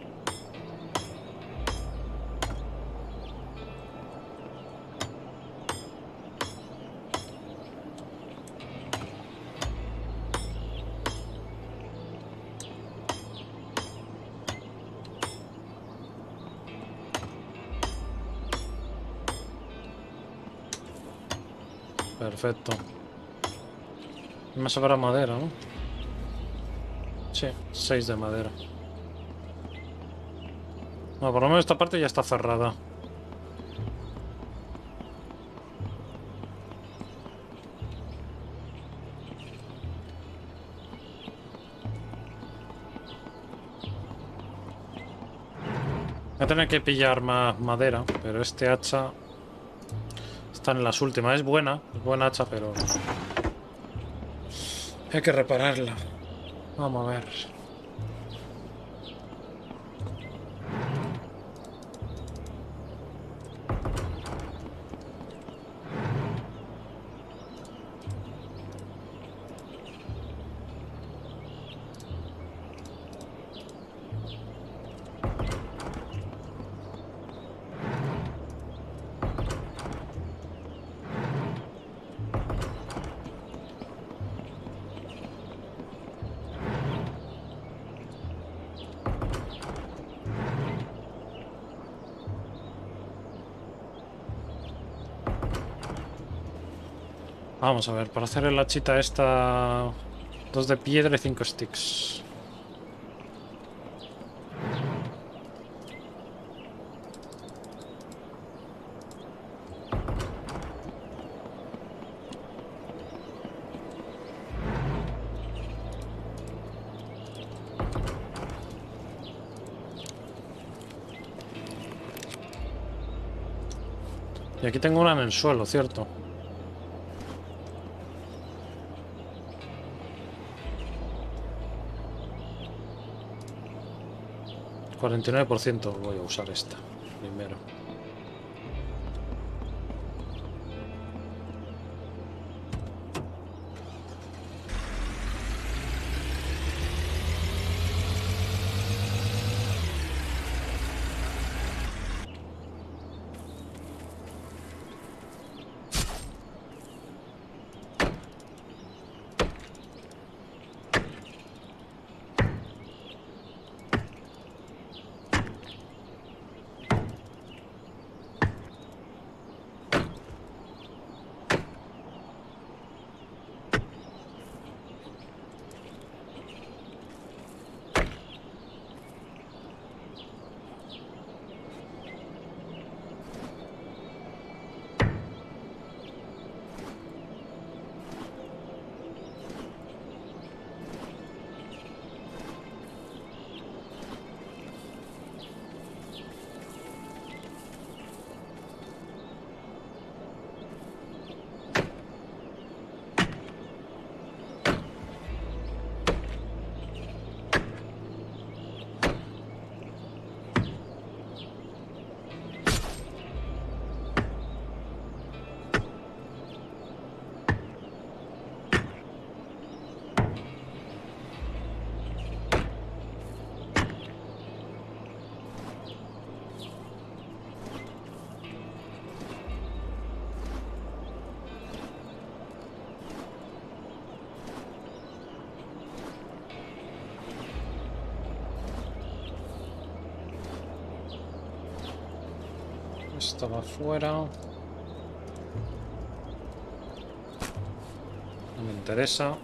Speaker 1: Perfecto. Me sobra madera, ¿no? Sí, 6 de madera. Bueno, por lo menos esta parte ya está cerrada. Voy a tener que pillar más madera, pero este hacha está en las últimas. Es buena hacha, pero hay que repararla. Vamos a ver. Vamos a ver, para hacer el hachita esta... 2 de piedra y 5 sticks. Y aquí tengo una en el suelo, ¿cierto? ...49%. Voy a usar esta primero. Esta va afuera. No me interesa.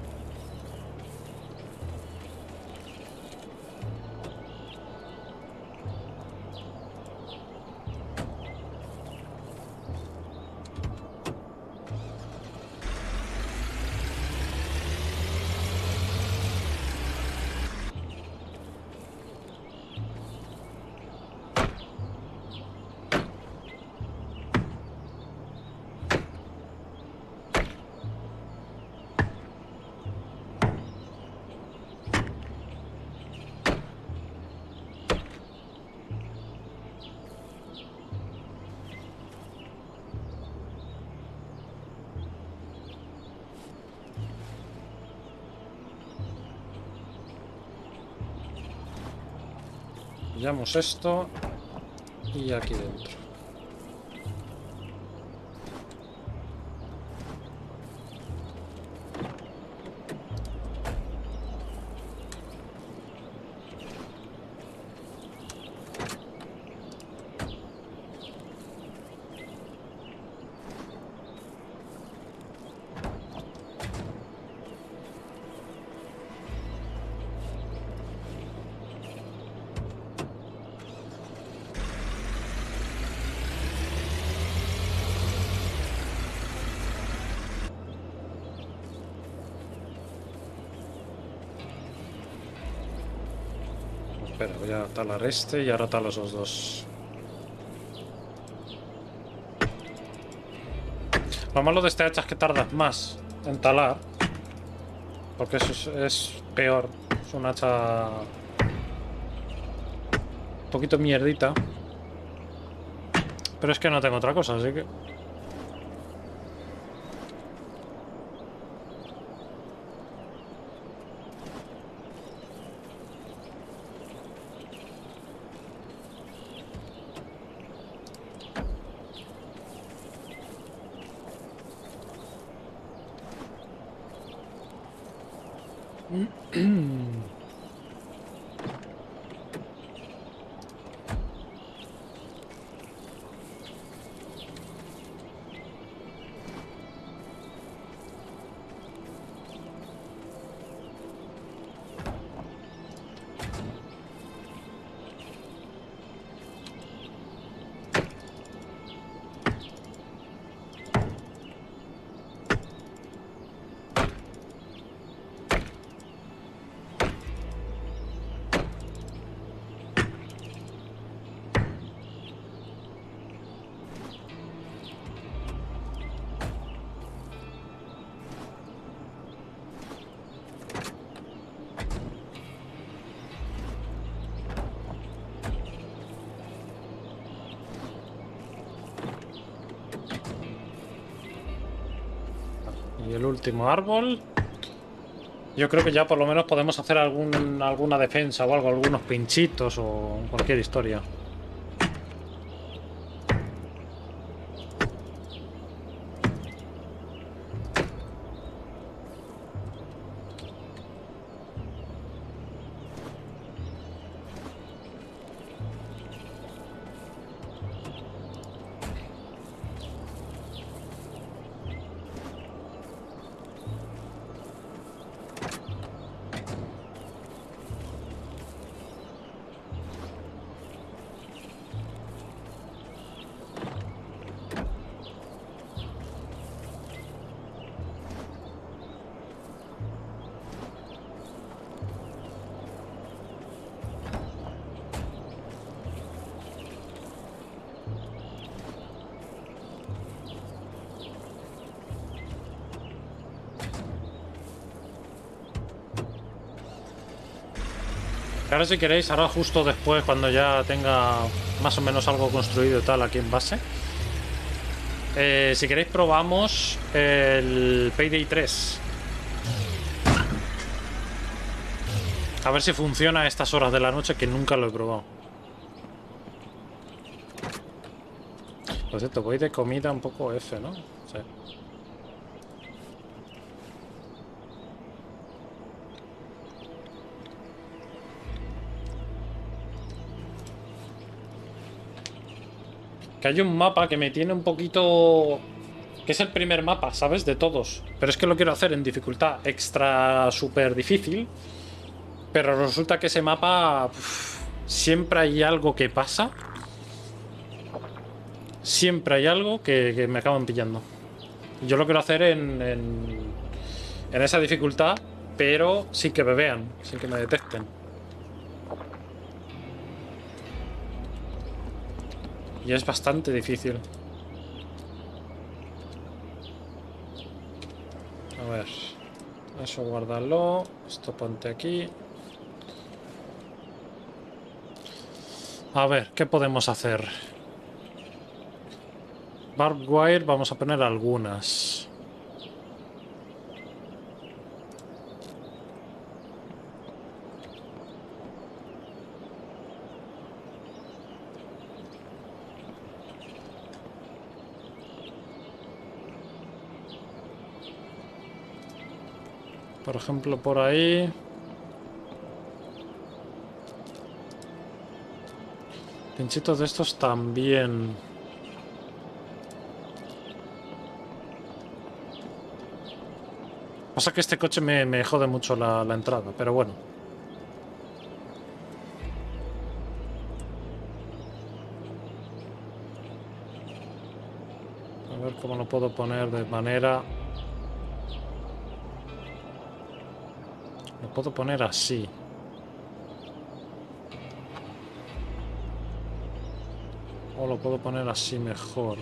Speaker 1: Pillamos esto y aquí dentro. Espera, voy a talar este y ahora talo esos dos. Lo malo de este hacha es que tardas más en talar. Porque eso es peor. Es un hacha un poquito mierdita. Pero es que no tengo otra cosa, así que... Y el último árbol. Yo creo que ya por lo menos podemos hacer alguna defensa o algo, algunos pinchitos o cualquier historia. Ahora si queréis, ahora justo después, cuando ya tenga más o menos algo construido y tal aquí en base, si queréis probamos el Payday 3. A ver si funciona a estas horas de la noche, que nunca lo he probado. Por cierto, voy de comida un poco F, ¿no? Sí. Que hay un mapa que me tiene un poquito... Que es el primer mapa, ¿sabes? De todos. Pero es que lo quiero hacer en dificultad extra súper difícil. Pero resulta que ese mapa... siempre hay algo que pasa. Siempre hay algo que me acaban pillando. Yo lo quiero hacer en esa dificultad, pero sin que me vean, sin que me detecten. Y es bastante difícil. A ver. Eso guárdalo. Esto ponte aquí. A ver, ¿qué podemos hacer? Barbed wire, vamos a poner algunas. Por ejemplo, por ahí. Pinchitos de estos también. Pasa que este coche me jode mucho la entrada, pero bueno. A ver cómo lo puedo poner de manera... Lo puedo poner así. O lo puedo poner así mejor.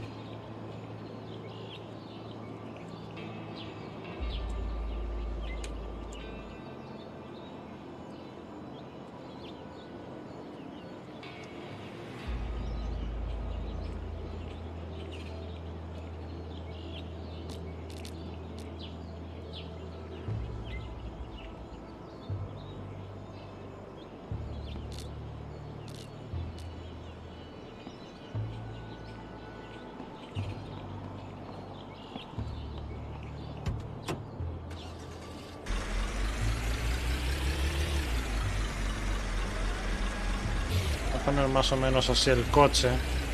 Speaker 1: Voy a poner más o menos así el coche.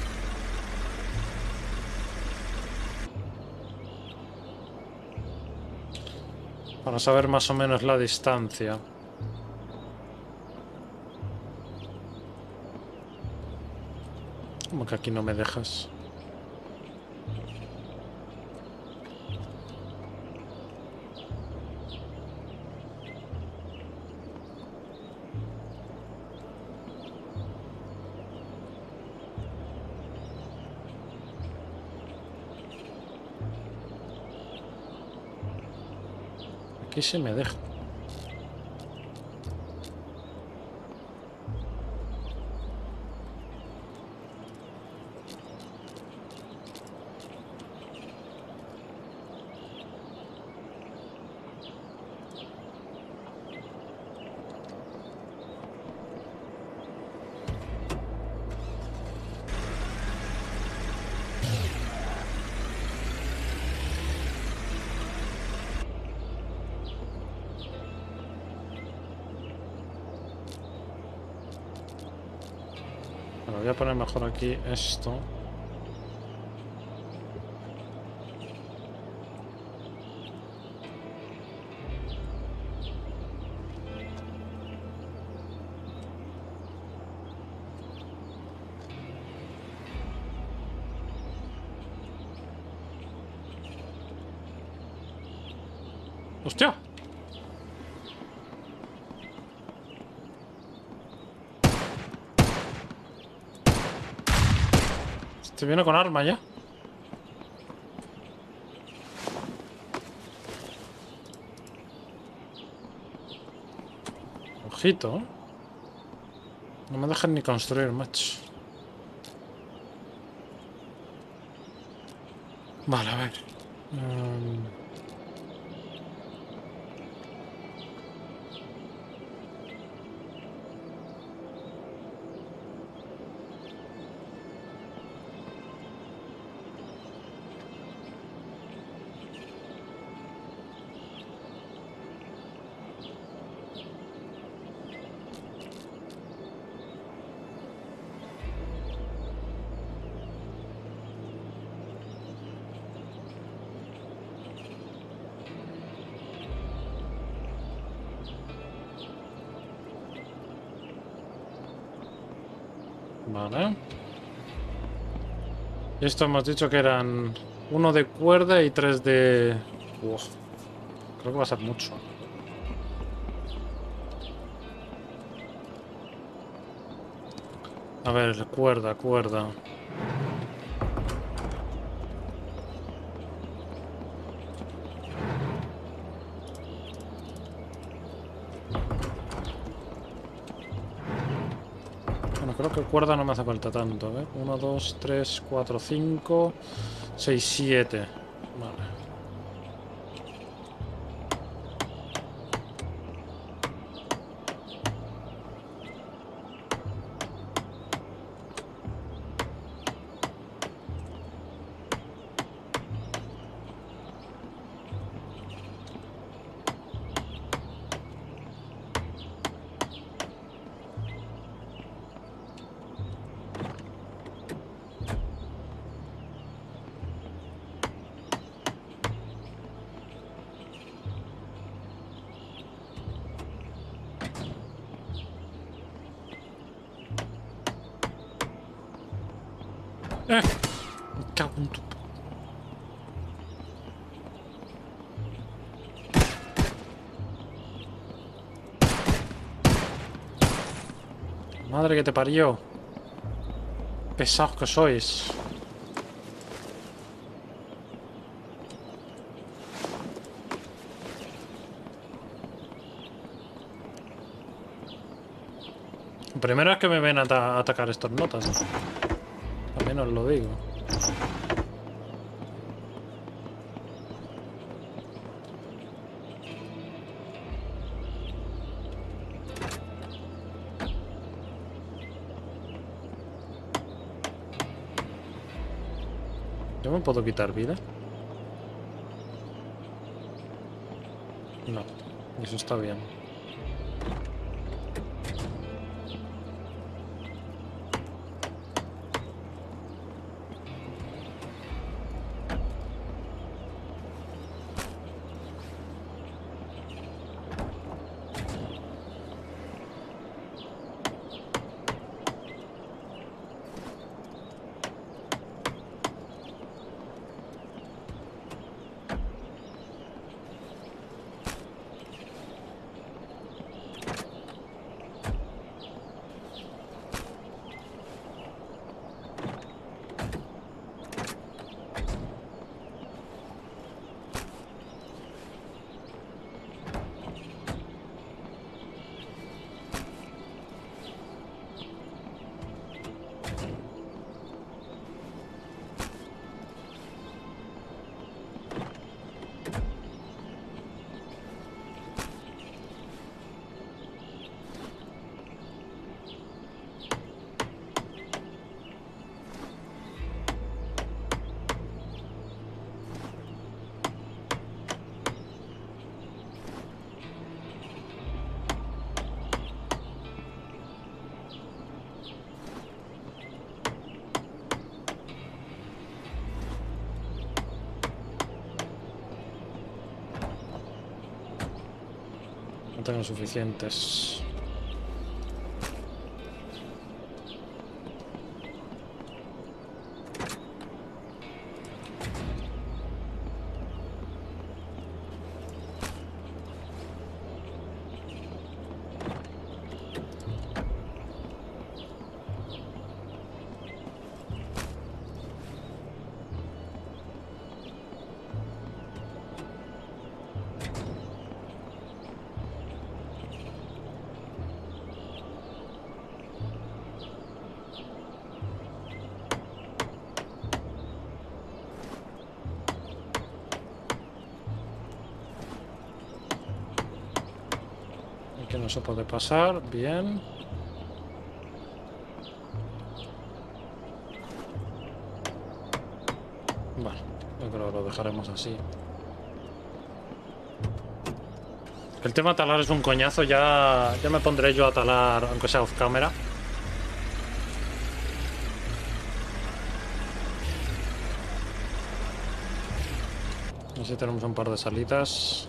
Speaker 1: Para saber más o menos la distancia. ¿Cómo que aquí no me dejas? Aquí sí me deja. Bueno, voy a poner mejor aquí esto. ¡Hostia! Este viene con arma ya. Ojito, ¿eh? No me dejan ni construir, macho. Vale, a ver. Vale. Y esto hemos dicho que eran 1 de cuerda y 3 de... Uf, creo que va a ser mucho. A ver, cuerda, cuerda. Bueno, creo que cuerda no me hace falta tanto. A ver, 1, 2, 3, 4, 5, 6, 7. Vale. Me cago en tu... Madre que te parió. Pesados que sois. Primero es que me ven a atacar estos notas, ¿eh? También os lo digo. ¿Yo me puedo quitar vida? No, eso está bien. No tengo suficientes. Que no se puede pasar, bien. Vale, yo creo que lo dejaremos así. El tema de talar es un coñazo, ya me pondré yo a talar, aunque sea off camera. Así tenemos un par de salitas.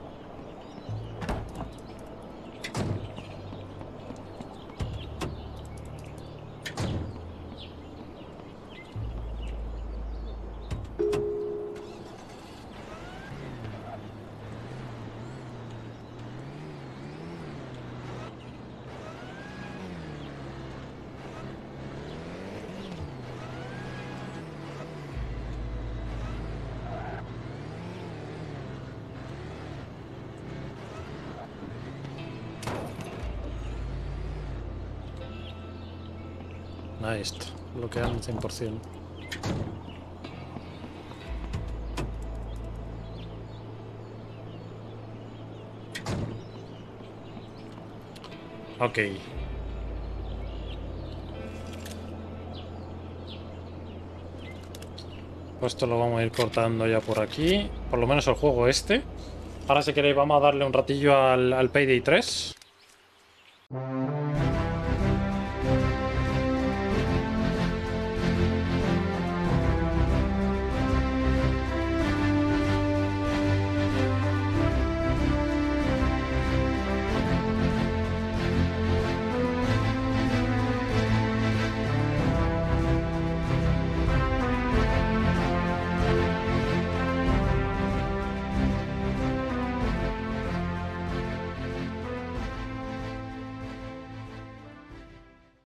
Speaker 1: Ahí está, bloqueando 100%. Ok. Pues esto lo vamos a ir cortando ya por aquí. Por lo menos el juego este. Ahora si queréis vamos a darle un ratillo al Payday 3.